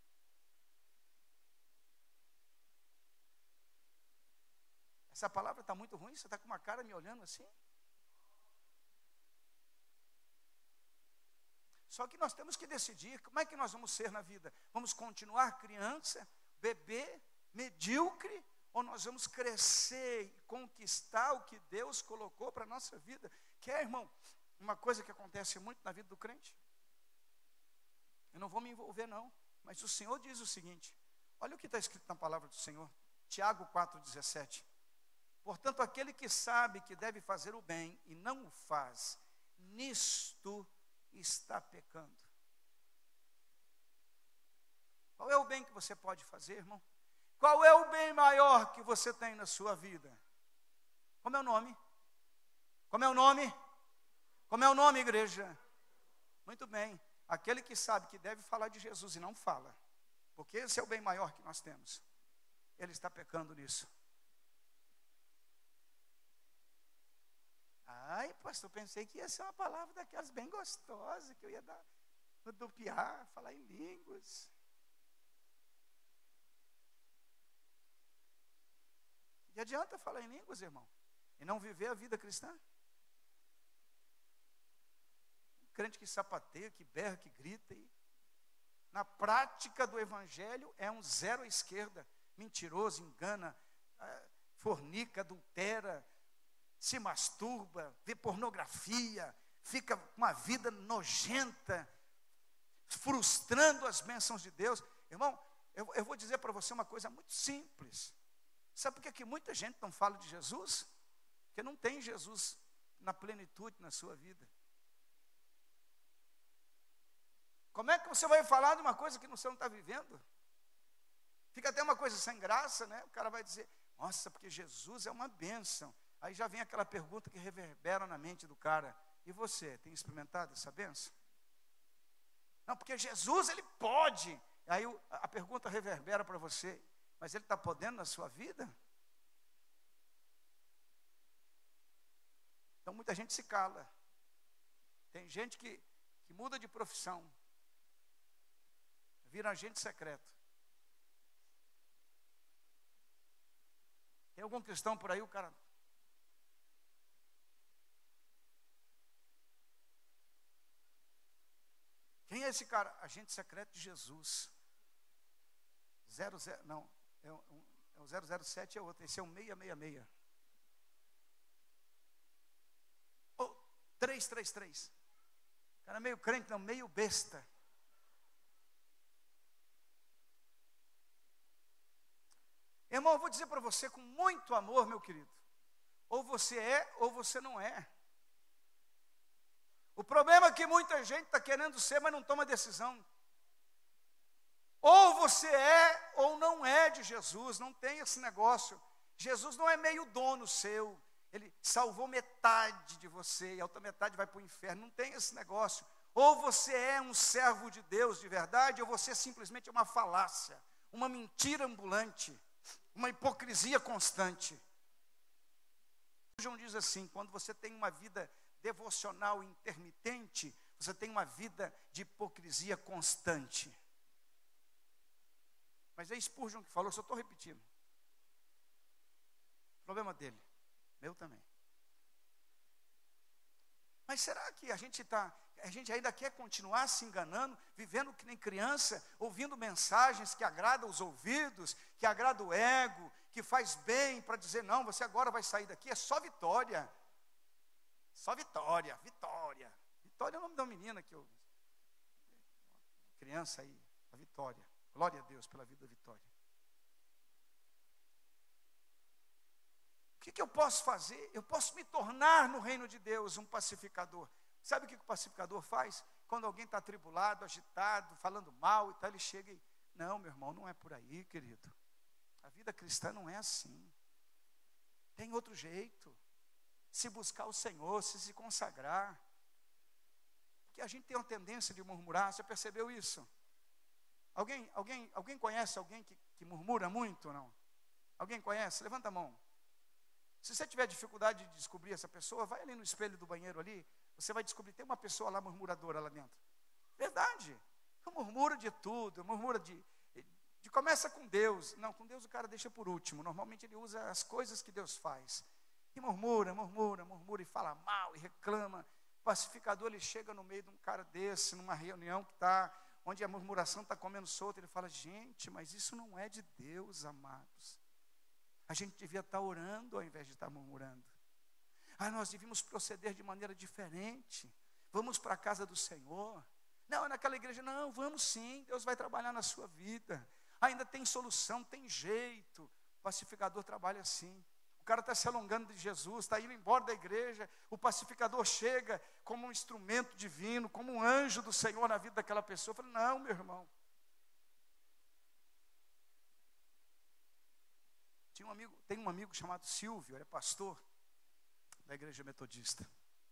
Essa palavra está muito ruim, você está com uma cara me olhando assim. Só que nós temos que decidir como é que nós vamos ser na vida. Vamos continuar criança, bebê, medíocre, ou nós vamos crescer e conquistar o que Deus colocou para a nossa vida? Que é, irmão, uma coisa que acontece muito na vida do crente. Eu não vou me envolver não, mas o Senhor diz o seguinte, olha o que está escrito na palavra do Senhor, Tiago 4,17. Portanto, aquele que sabe que deve fazer o bem e não o faz, nisto está pecando. Qual é o bem que você pode fazer, irmão? Qual é o bem maior que você tem na sua vida? Como é o nome? Como é o nome? Como é o nome, igreja? Muito bem. Aquele que sabe que deve falar de Jesus e não fala, porque esse é o bem maior que nós temos, ele está pecando nisso. Ai, pastor, pensei que ia ser uma palavra daquelas bem gostosas, que eu ia rodopiar, falar em línguas. E adianta falar em línguas, irmão, e não viver a vida cristã? Um crente que sapateia, que berra, que grita, e na prática do evangelho é um zero à esquerda, mentiroso, engana, fornica, adultera, se masturba, vê pornografia, fica com uma vida nojenta, frustrando as bênçãos de Deus. Irmão, eu vou dizer para você uma coisa muito simples. Sabe por que muita gente não fala de Jesus? Porque não tem Jesus na plenitude na sua vida. Como é que você vai falar de uma coisa que você não está vivendo? Fica até uma coisa sem graça, né? O cara vai dizer, nossa, porque Jesus é uma bênção. Aí já vem aquela pergunta que reverbera na mente do cara, e você, tem experimentado essa bênção? Não, porque Jesus, ele pode. Aí a pergunta reverbera para você, mas ele está podendo na sua vida? Então muita gente se cala. Tem gente que muda de profissão, vira agente secreto. Tem algum cristão por aí, o cara... Quem é esse cara? Agente secreto de Jesus. 00, não, é o 007 é outro, esse é o 666. Ou 333. O cara é meio crente, não, meio besta. Irmão, eu vou dizer para você com muito amor, meu querido. Ou você é, ou você não é. O problema é que muita gente está querendo ser, mas não toma decisão. Ou você é, ou não é de Jesus. Não tem esse negócio. Jesus não é meio dono seu. Ele salvou metade de você, e a outra metade vai para o inferno. Não tem esse negócio. Ou você é um servo de Deus de verdade, ou você simplesmente é uma falácia, uma mentira ambulante, uma hipocrisia constante. João diz assim: quando você tem uma vida devocional intermitente, você tem uma vida de hipocrisia constante. Mas é Spurgeon que falou, só estou repetindo. O problema dele, meu também. Mas será que a gente ainda quer continuar se enganando, vivendo que nem criança, ouvindo mensagens que agradam os ouvidos, que agradam o ego, que faz bem para dizer, não, você agora vai sair daqui, é só vitória. Só Vitória, Vitória. Vitória é o nome da menina que eu... Criança aí, a Vitória. Glória a Deus pela vida da Vitória. O que eu posso fazer? Eu posso me tornar no reino de Deus um pacificador. Sabe o que o pacificador faz? Quando alguém está atribulado, agitado, falando mal e tal, ele chega e... Não, meu irmão, não é por aí, querido. A vida cristã não é assim. Tem outro jeito. Se buscar o Senhor, se consagrar. Porque a gente tem uma tendência de murmurar, você percebeu isso? Alguém conhece alguém que murmura muito ou não? Alguém conhece? Levanta a mão. Se você tiver dificuldade de descobrir essa pessoa, vai ali no espelho do banheiro ali, você vai descobrir, tem uma pessoa lá murmuradora lá dentro. Verdade. Eu murmuro de tudo, eu murmuro de começa com Deus. Não, com Deus o cara deixa por último. Normalmente ele usa as coisas que Deus faz. E murmura e fala mal e reclama. O pacificador, ele chega no meio de um cara desse, numa reunião que está, onde a murmuração está comendo solta, ele fala, gente, mas isso não é de Deus, amados. A gente devia estar orando ao invés de estar murmurando. Nós devíamos proceder de maneira diferente. Vamos para a casa do Senhor. Não, naquela igreja, não, vamos sim, Deus vai trabalhar na sua vida. Ainda tem solução, tem jeito. O pacificador trabalha assim. O cara está se alongando de Jesus, está indo embora da igreja, o pacificador chega como um instrumento divino, como um anjo do Senhor na vida daquela pessoa. Eu falei, não, meu irmão. Tem um amigo chamado Silvio, ele é pastor da igreja metodista.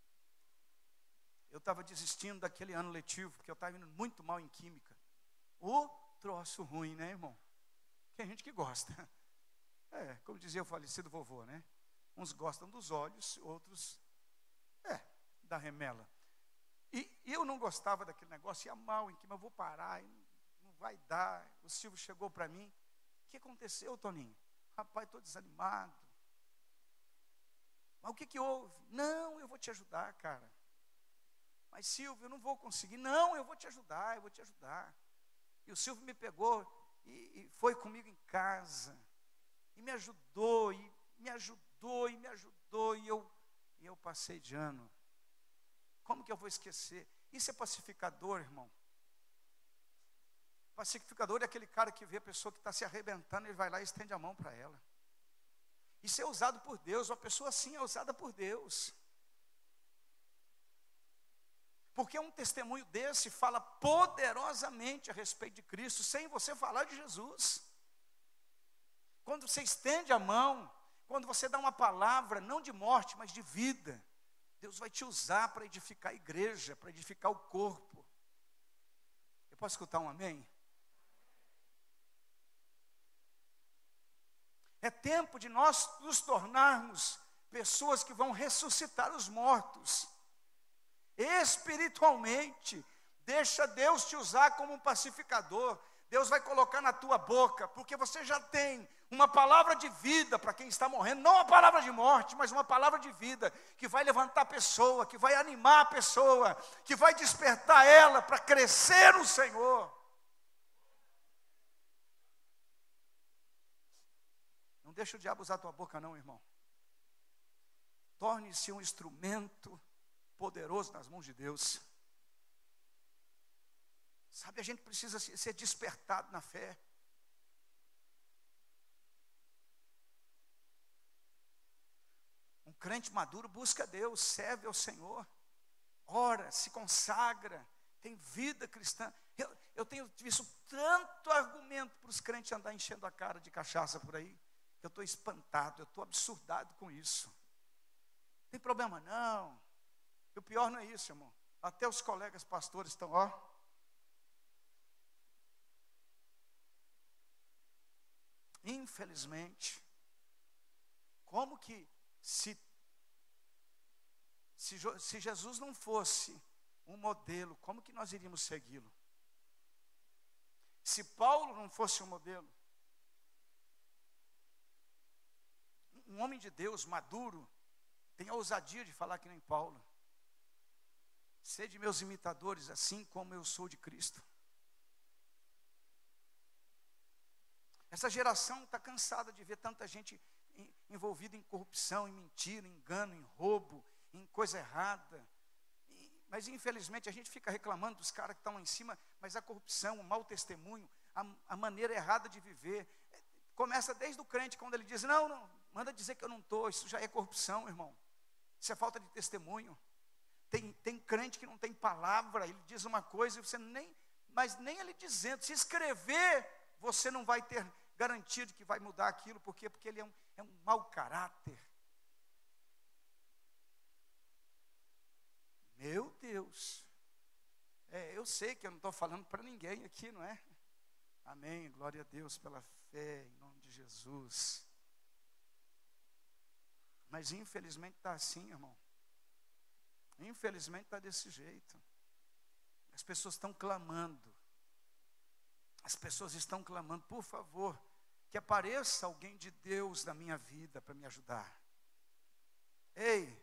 Eu estava desistindo daquele ano letivo, porque eu estava indo muito mal em química. O troço ruim, né, irmão? Tem gente que gosta. Como dizia o falecido vovô, né? Uns gostam dos olhos, outros, da remela. E eu não gostava daquele negócio, ia mal em química, eu vou parar, não vai dar. O Silvio chegou para mim, o que aconteceu, Toninho? Rapaz, estou desanimado. Mas o que houve? Não, eu vou te ajudar, cara. Mas Silvio, eu não vou conseguir. Não, eu vou te ajudar, eu vou te ajudar. E o Silvio me pegou e foi comigo em casa. E me ajudou, e me ajudou, e me ajudou. E eu passei de ano. Como que eu vou esquecer? Isso é pacificador, irmão. Pacificador é aquele cara que vê a pessoa que está se arrebentando, ele vai lá e estende a mão para ela. Isso é usado por Deus, uma pessoa assim é usada por Deus. Porque um testemunho desse fala poderosamente a respeito de Cristo, sem você falar de Jesus. Quando você estende a mão, quando você dá uma palavra, não de morte, mas de vida, Deus vai te usar para edificar a igreja, para edificar o corpo. Eu posso escutar um amém? É tempo de nós nos tornarmos pessoas que vão ressuscitar os mortos. Espiritualmente, deixa Deus te usar como um pacificador. Deus vai colocar na tua boca, porque você já tem uma palavra de vida para quem está morrendo, não uma palavra de morte, mas uma palavra de vida, que vai levantar a pessoa, que vai animar a pessoa, que vai despertar ela para crescer no Senhor. Não deixa o diabo usar a tua boca não, irmão. Torne-se um instrumento poderoso nas mãos de Deus. Sabe, a gente precisa ser despertado na fé. Um crente maduro busca Deus, serve ao Senhor, ora, se consagra, tem vida cristã. Eu tenho visto tanto argumento para os crentes andar enchendo a cara de cachaça por aí. Eu estou espantado, eu estou absurdado com isso. Não tem problema não. E o pior não é isso, irmão. Até os colegas pastores estão, ó. Infelizmente, como que se Jesus não fosse um modelo, como que nós iríamos segui-lo? Se Paulo não fosse um modelo, um homem de Deus maduro tem a ousadia de falar que nem Paulo. Sede meus imitadores, assim como eu sou de Cristo. Essa geração está cansada de ver tanta gente envolvida em corrupção, em mentira, em engano, em roubo, em coisa errada. Mas infelizmente a gente fica reclamando dos caras que estão lá em cima, mas a corrupção, o mau testemunho, a maneira errada de viver, começa desde o crente, quando ele diz, não, manda dizer que eu não estou, isso já é corrupção, irmão. Isso é falta de testemunho. Tem crente que não tem palavra, ele diz uma coisa e você mas nem ele dizendo, se escrever, você não vai ter garantia de que vai mudar aquilo. Por quê? Porque ele é um mau caráter. Meu Deus. Eu sei que eu não estou falando para ninguém aqui, não é? Amém, glória a Deus pela fé, em nome de Jesus. Mas infelizmente está assim, irmão. Infelizmente está desse jeito. As pessoas estão clamando. As pessoas estão clamando, por favor, que apareça alguém de Deus na minha vida para me ajudar. Ei!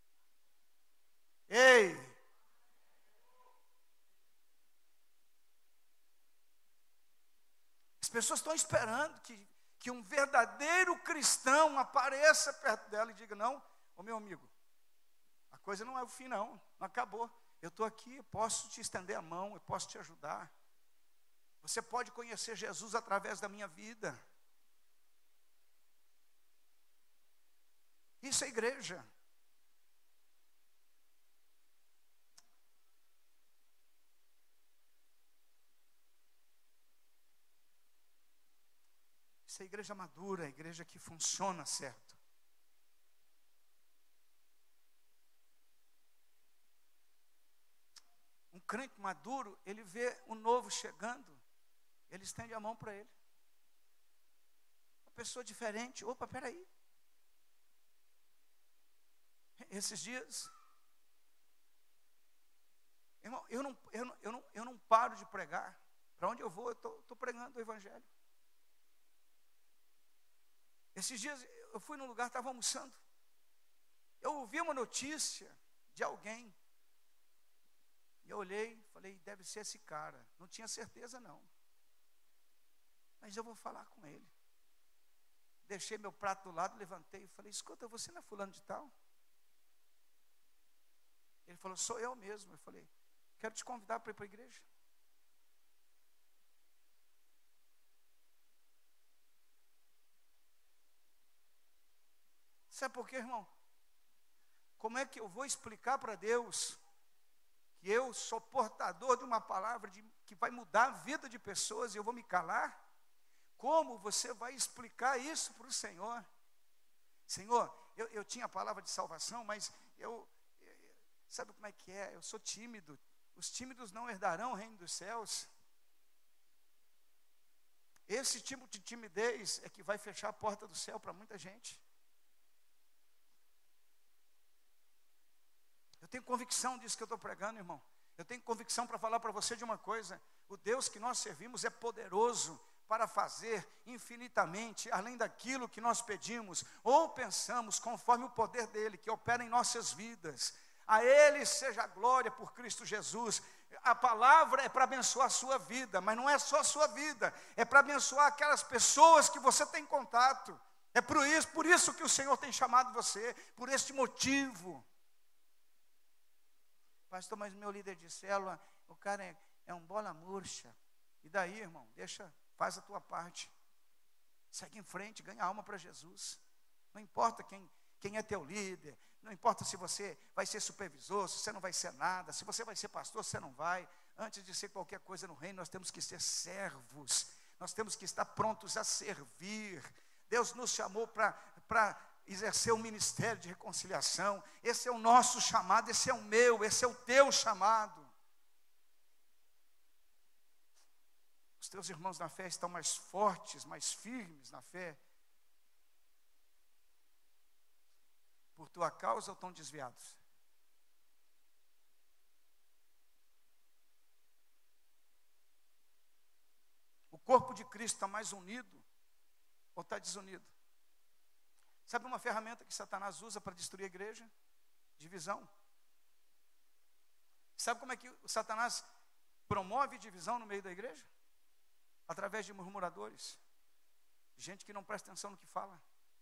As pessoas estão esperando que um verdadeiro cristão apareça perto dela e diga, não, ô meu amigo, a coisa não é o fim não acabou. Eu estou aqui, eu posso te estender a mão, eu posso te ajudar. Você pode conhecer Jesus através da minha vida. Isso é igreja. Isso é igreja madura, a igreja que funciona certo. Um crente maduro, ele vê o novo chegando, ele estende a mão para ele. Uma pessoa diferente, opa, peraí. Esses dias, irmão, eu não paro de pregar. Para onde eu vou, eu estou pregando o Evangelho. Esses dias eu fui num lugar, estava almoçando. Eu ouvi uma notícia de alguém. E eu olhei, falei, deve ser esse cara. Não tinha certeza não. Mas eu vou falar com ele. Deixei meu prato do lado, levantei e falei, escuta, você não é fulano de tal? Ele falou, sou eu mesmo. Eu falei, quero te convidar para ir para a igreja. Sabe por quê, irmão? Como é que eu vou explicar para Deus que eu sou portador de uma palavra que vai mudar a vida de pessoas e eu vou me calar? Como você vai explicar isso para o Senhor? Senhor, eu tinha a palavra de salvação, mas sabe como é que é? Eu sou tímido. Os tímidos não herdarão o reino dos céus. Esse tipo de timidez é que vai fechar a porta do céu para muita gente. Eu tenho convicção disso que eu estou pregando, irmão. Eu tenho convicção para falar para você de uma coisa. O Deus que nós servimos é poderoso para fazer infinitamente, além daquilo que nós pedimos ou pensamos, conforme o poder dele, que opera em nossas vidas. A Ele seja a glória por Cristo Jesus. A palavra é para abençoar a sua vida, mas não é só a sua vida, é para abençoar aquelas pessoas que você tem contato. É por isso que o Senhor tem chamado você, por este motivo. Pastor, mas meu líder de célula, o cara é um bola murcha. E daí, irmão, faz a tua parte. Segue em frente, ganha alma para Jesus. Não importa quem é teu líder, não importa se você vai ser supervisor, se você não vai ser nada, se você vai ser pastor, se você não vai. Antes de ser qualquer coisa no reino, nós temos que ser servos, nós temos que estar prontos a servir. Deus nos chamou para exercer o ministério de reconciliação. Esse é o nosso chamado, esse é o meu, esse é o teu chamado. Os teus irmãos na fé estão mais fortes, mais firmes na fé, por tua causa ou estão desviados? O corpo de Cristo está mais unido ou está desunido? Sabe uma ferramenta que Satanás usa para destruir a igreja? Divisão. Sabe como é que o Satanás promove divisão no meio da igreja? Através de murmuradores, gente que não presta atenção no que fala.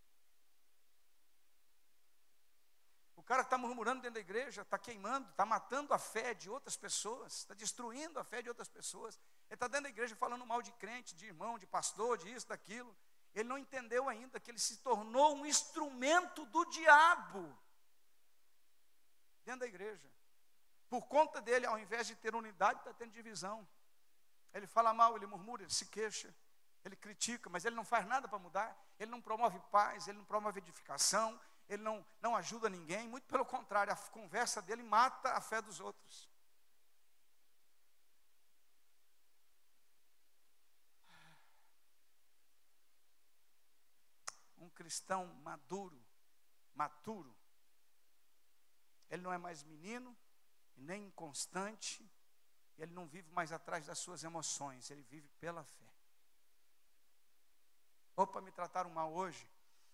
O cara que está murmurando dentro da igreja, está queimando, está matando a fé de outras pessoas, está destruindo a fé de outras pessoas. Ele está dentro da igreja falando mal de crente, de irmão, de pastor, de isso, daquilo. Ele não entendeu ainda que ele se tornou um instrumento do diabo dentro da igreja. Por conta dele, ao invés de ter unidade, está tendo divisão. Ele fala mal, ele murmura, ele se queixa, ele critica, mas ele não faz nada para mudar. Ele não promove paz, ele não promove edificação, ele não ajuda ninguém. Muito pelo contrário, a conversa dele mata a fé dos outros. Um cristão maturo, ele não é mais menino, nem inconstante, ele não vive mais atrás das suas emoções, ele vive pela fé. Opa, me trataram mal hoje.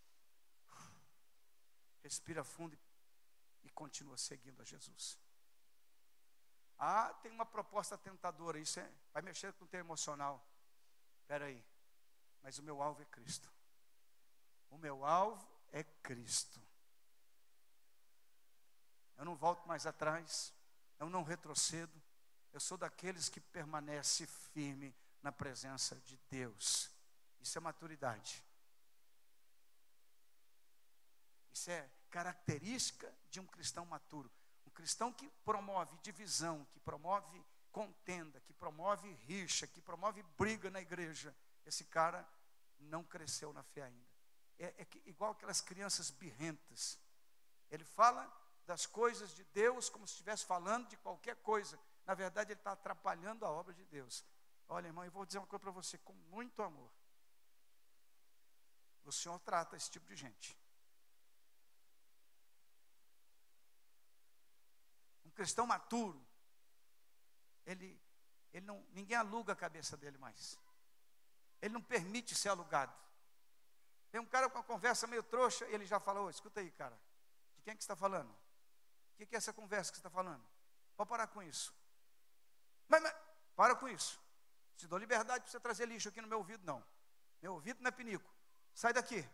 Respira fundo e continua seguindo a Jesus. Ah, tem uma proposta tentadora, isso vai mexer com o teu emocional. Espera aí, mas o meu alvo é Cristo. O meu alvo é Cristo. Eu não volto mais atrás, eu não retrocedo. Eu sou daqueles que permanece firme na presença de Deus. Isso é maturidade. Isso é característica de um cristão maturo. Um cristão que promove divisão, que promove contenda, que promove rixa, que promove briga na igreja. Esse cara não cresceu na fé ainda. Igual aquelas crianças birrentas. Ele fala das coisas de Deus como se estivesse falando de qualquer coisa. Na verdade, ele está atrapalhando a obra de Deus. Olha, irmão, eu vou dizer uma coisa para você com muito amor. O Senhor trata esse tipo de gente. Um cristão maturo, ninguém aluga a cabeça dele mais. Ele não permite ser alugado. Tem um cara com uma conversa meio trouxa, e ele já falou: escuta aí, cara, de quem é que você está falando? O que é essa conversa que você está falando? Pode parar com isso. Mas para com isso. Te dou liberdade para você trazer lixo aqui no meu ouvido, não. Meu ouvido não é pinico. Sai daqui.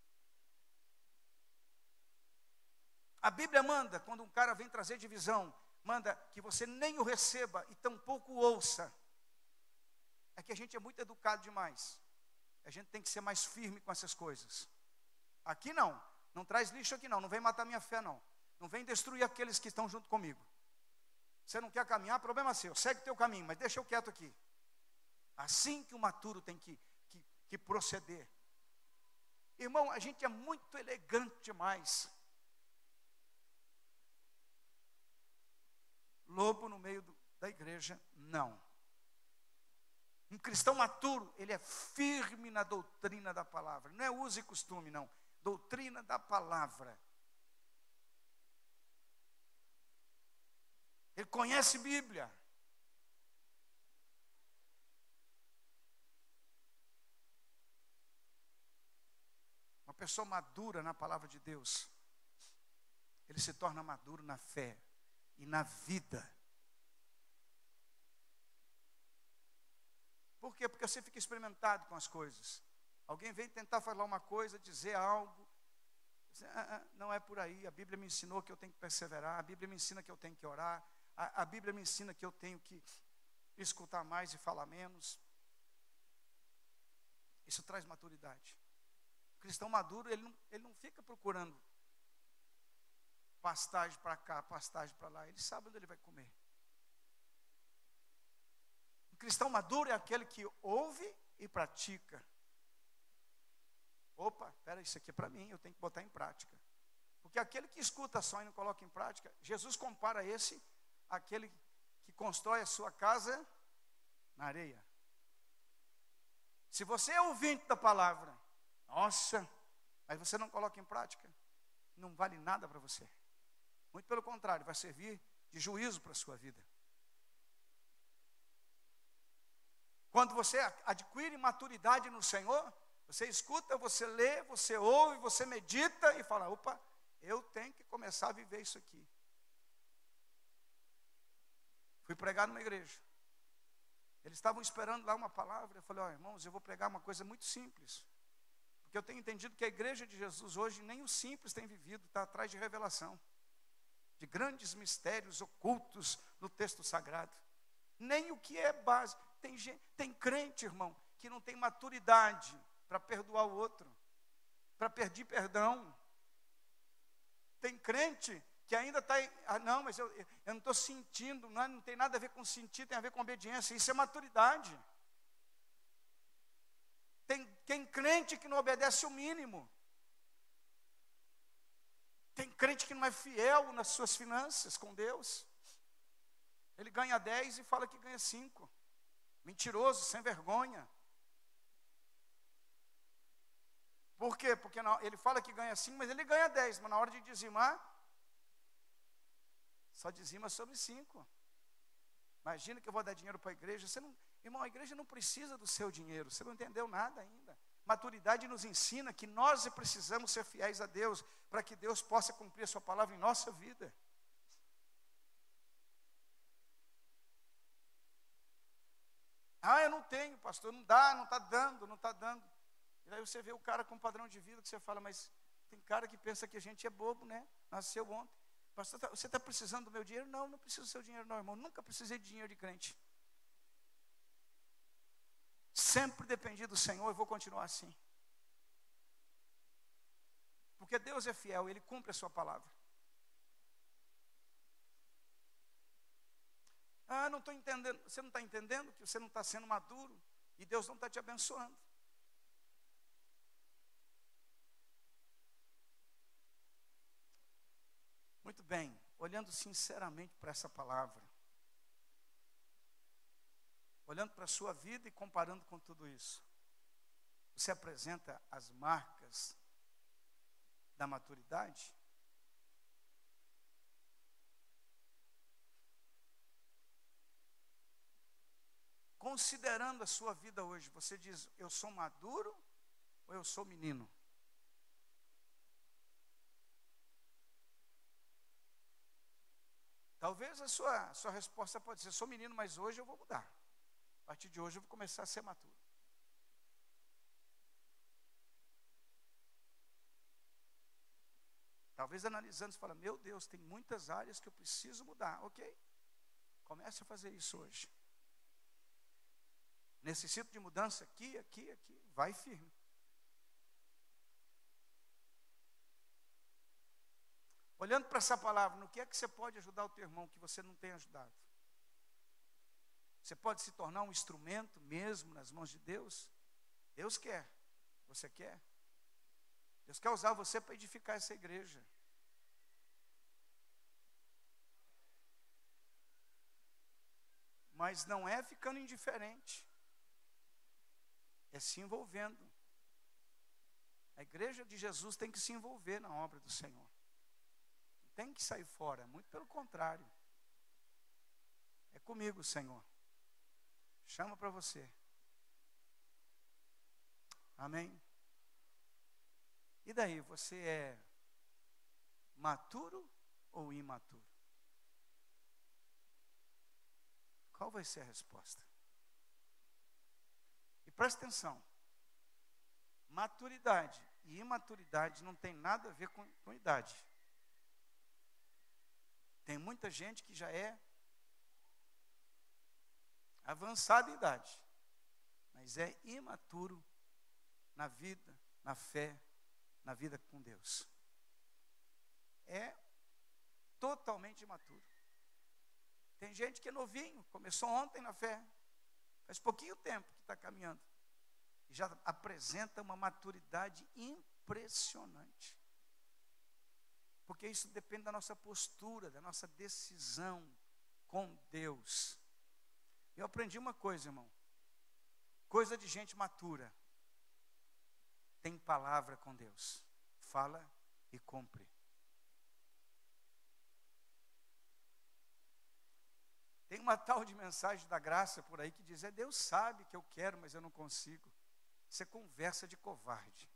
A Bíblia manda, quando um cara vem trazer divisão, manda que você nem o receba e tampouco o ouça. É que a gente é muito educado demais. A gente tem que ser mais firme com essas coisas. Aqui não. Não traz lixo aqui não. Não vem matar minha fé não. Não vem destruir aqueles que estão junto comigo. Você não quer caminhar, problema seu. Segue o teu caminho, mas deixa eu quieto aqui. Assim que o maturo tem que proceder. Irmão, a gente é muito elegante demais. Lobo no meio da igreja, não. Um cristão maturo, ele é firme na doutrina da palavra. Não é uso e costume, não. Doutrina da palavra. Ele conhece Bíblia. Uma pessoa madura na palavra de Deus, ele se torna maduro na fé e na vida. Por quê? Porque você fica experimentado com as coisas. Alguém vem tentar falar uma coisa, dizer algo. Você, não é por aí. A Bíblia me ensinou que eu tenho que perseverar. A Bíblia me ensina que eu tenho que orar. A Bíblia me ensina que eu tenho que escutar mais e falar menos. Isso traz maturidade. O cristão maduro, ele não fica procurando pastagem para cá, pastagem para lá. Ele sabe onde ele vai comer. O cristão maduro é aquele que ouve e pratica. Opa, espera, isso aqui é para mim, eu tenho que botar em prática. Porque aquele que escuta só e não coloca em prática, Jesus compara esse àquele que constrói a sua casa na areia. Se você é ouvinte da palavra, nossa, mas você não coloca em prática, não vale nada para você. Muito pelo contrário, vai servir de juízo para a sua vida. Quando você adquire maturidade no Senhor, você escuta, você lê, você ouve, você medita e fala, opa, eu tenho que começar a viver isso aqui. Fui pregar numa igreja. Eles estavam esperando lá uma palavra. Eu falei, irmãos, eu vou pregar uma coisa muito simples. Porque eu tenho entendido que a igreja de Jesus hoje, nem o simples tem vivido, está atrás de revelação. De grandes mistérios ocultos no texto sagrado. Nem o que é base. Tem crente, irmão, que não tem maturidade para perdoar o outro, para pedir perdão. Tem crente que ainda está, não, mas eu não estou sentindo, não tem nada a ver com sentir, tem a ver com obediência. Isso é maturidade. Tem crente que não obedece o mínimo. Tem crente que não é fiel nas suas finanças com Deus. Ele ganha 10 e fala que ganha 5. Mentiroso, sem vergonha. Por quê? Porque ele fala que ganha 5, mas ele ganha 10. Mas na hora de dizimar, só dizima sobre 5. Imagina que eu vou dar dinheiro para a igreja. Irmão, a igreja não precisa do seu dinheiro. Você não entendeu nada ainda. Maturidade nos ensina que nós precisamos ser fiéis a Deus, para que Deus possa cumprir a sua palavra em nossa vida. Eu não tenho, pastor, não dá, não está dando, não está dando. E aí você vê o cara com um padrão de vida que você fala, mas tem cara que pensa que a gente é bobo, né? Nasceu ontem. Pastor, você está precisando do meu dinheiro? Não, não preciso do seu dinheiro não, irmão. Nunca precisei de dinheiro de crente. Sempre dependi do Senhor e vou continuar assim. Porque Deus é fiel, Ele cumpre a sua palavra. Não estou entendendo. Você não está entendendo que você não está sendo maduro e Deus não está te abençoando. Muito bem, olhando sinceramente para essa palavra, olhando para a sua vida e comparando com tudo isso, você apresenta as marcas da maturidade? Considerando a sua vida hoje, você diz, eu sou maduro ou eu sou menino? Talvez a sua resposta pode ser, sou menino, mas hoje eu vou mudar. A partir de hoje eu vou começar a ser maduro. Talvez analisando, você fala, meu Deus, tem muitas áreas que eu preciso mudar. Ok, comece a fazer isso hoje. Necessito de mudança aqui, aqui, aqui. Vai firme. Olhando para essa palavra, no que é que você pode ajudar o teu irmão que você não tem ajudado? Você pode se tornar um instrumento mesmo nas mãos de Deus? Deus quer. Você quer? Deus quer usar você para edificar essa igreja. Mas não é ficando indiferente. é se envolvendo. A igreja de Jesus tem que se envolver na obra do Senhor. Não tem que sair fora, muito pelo contrário. É comigo, Senhor. Chama para você. Amém? E daí, você é maturo ou imaturo? Qual vai ser a resposta? E presta atenção. Maturidade e imaturidade não tem nada a ver com idade. Tem muita gente que já é avançada em idade, mas é imaturo na vida, na fé, na vida com Deus. É totalmente imaturo. Tem gente que é novinho, começou ontem na fé, faz pouquinho tempo que está caminhando, e já apresenta uma maturidade impressionante. Porque isso depende da nossa postura, da nossa decisão com Deus. Eu aprendi uma coisa, irmão. Coisa de gente matura. Tem palavra com Deus. Fala e cumpre. Tem uma tal de mensagem da graça por aí que diz: Deus sabe que eu quero, mas eu não consigo. Isso é conversa de covarde.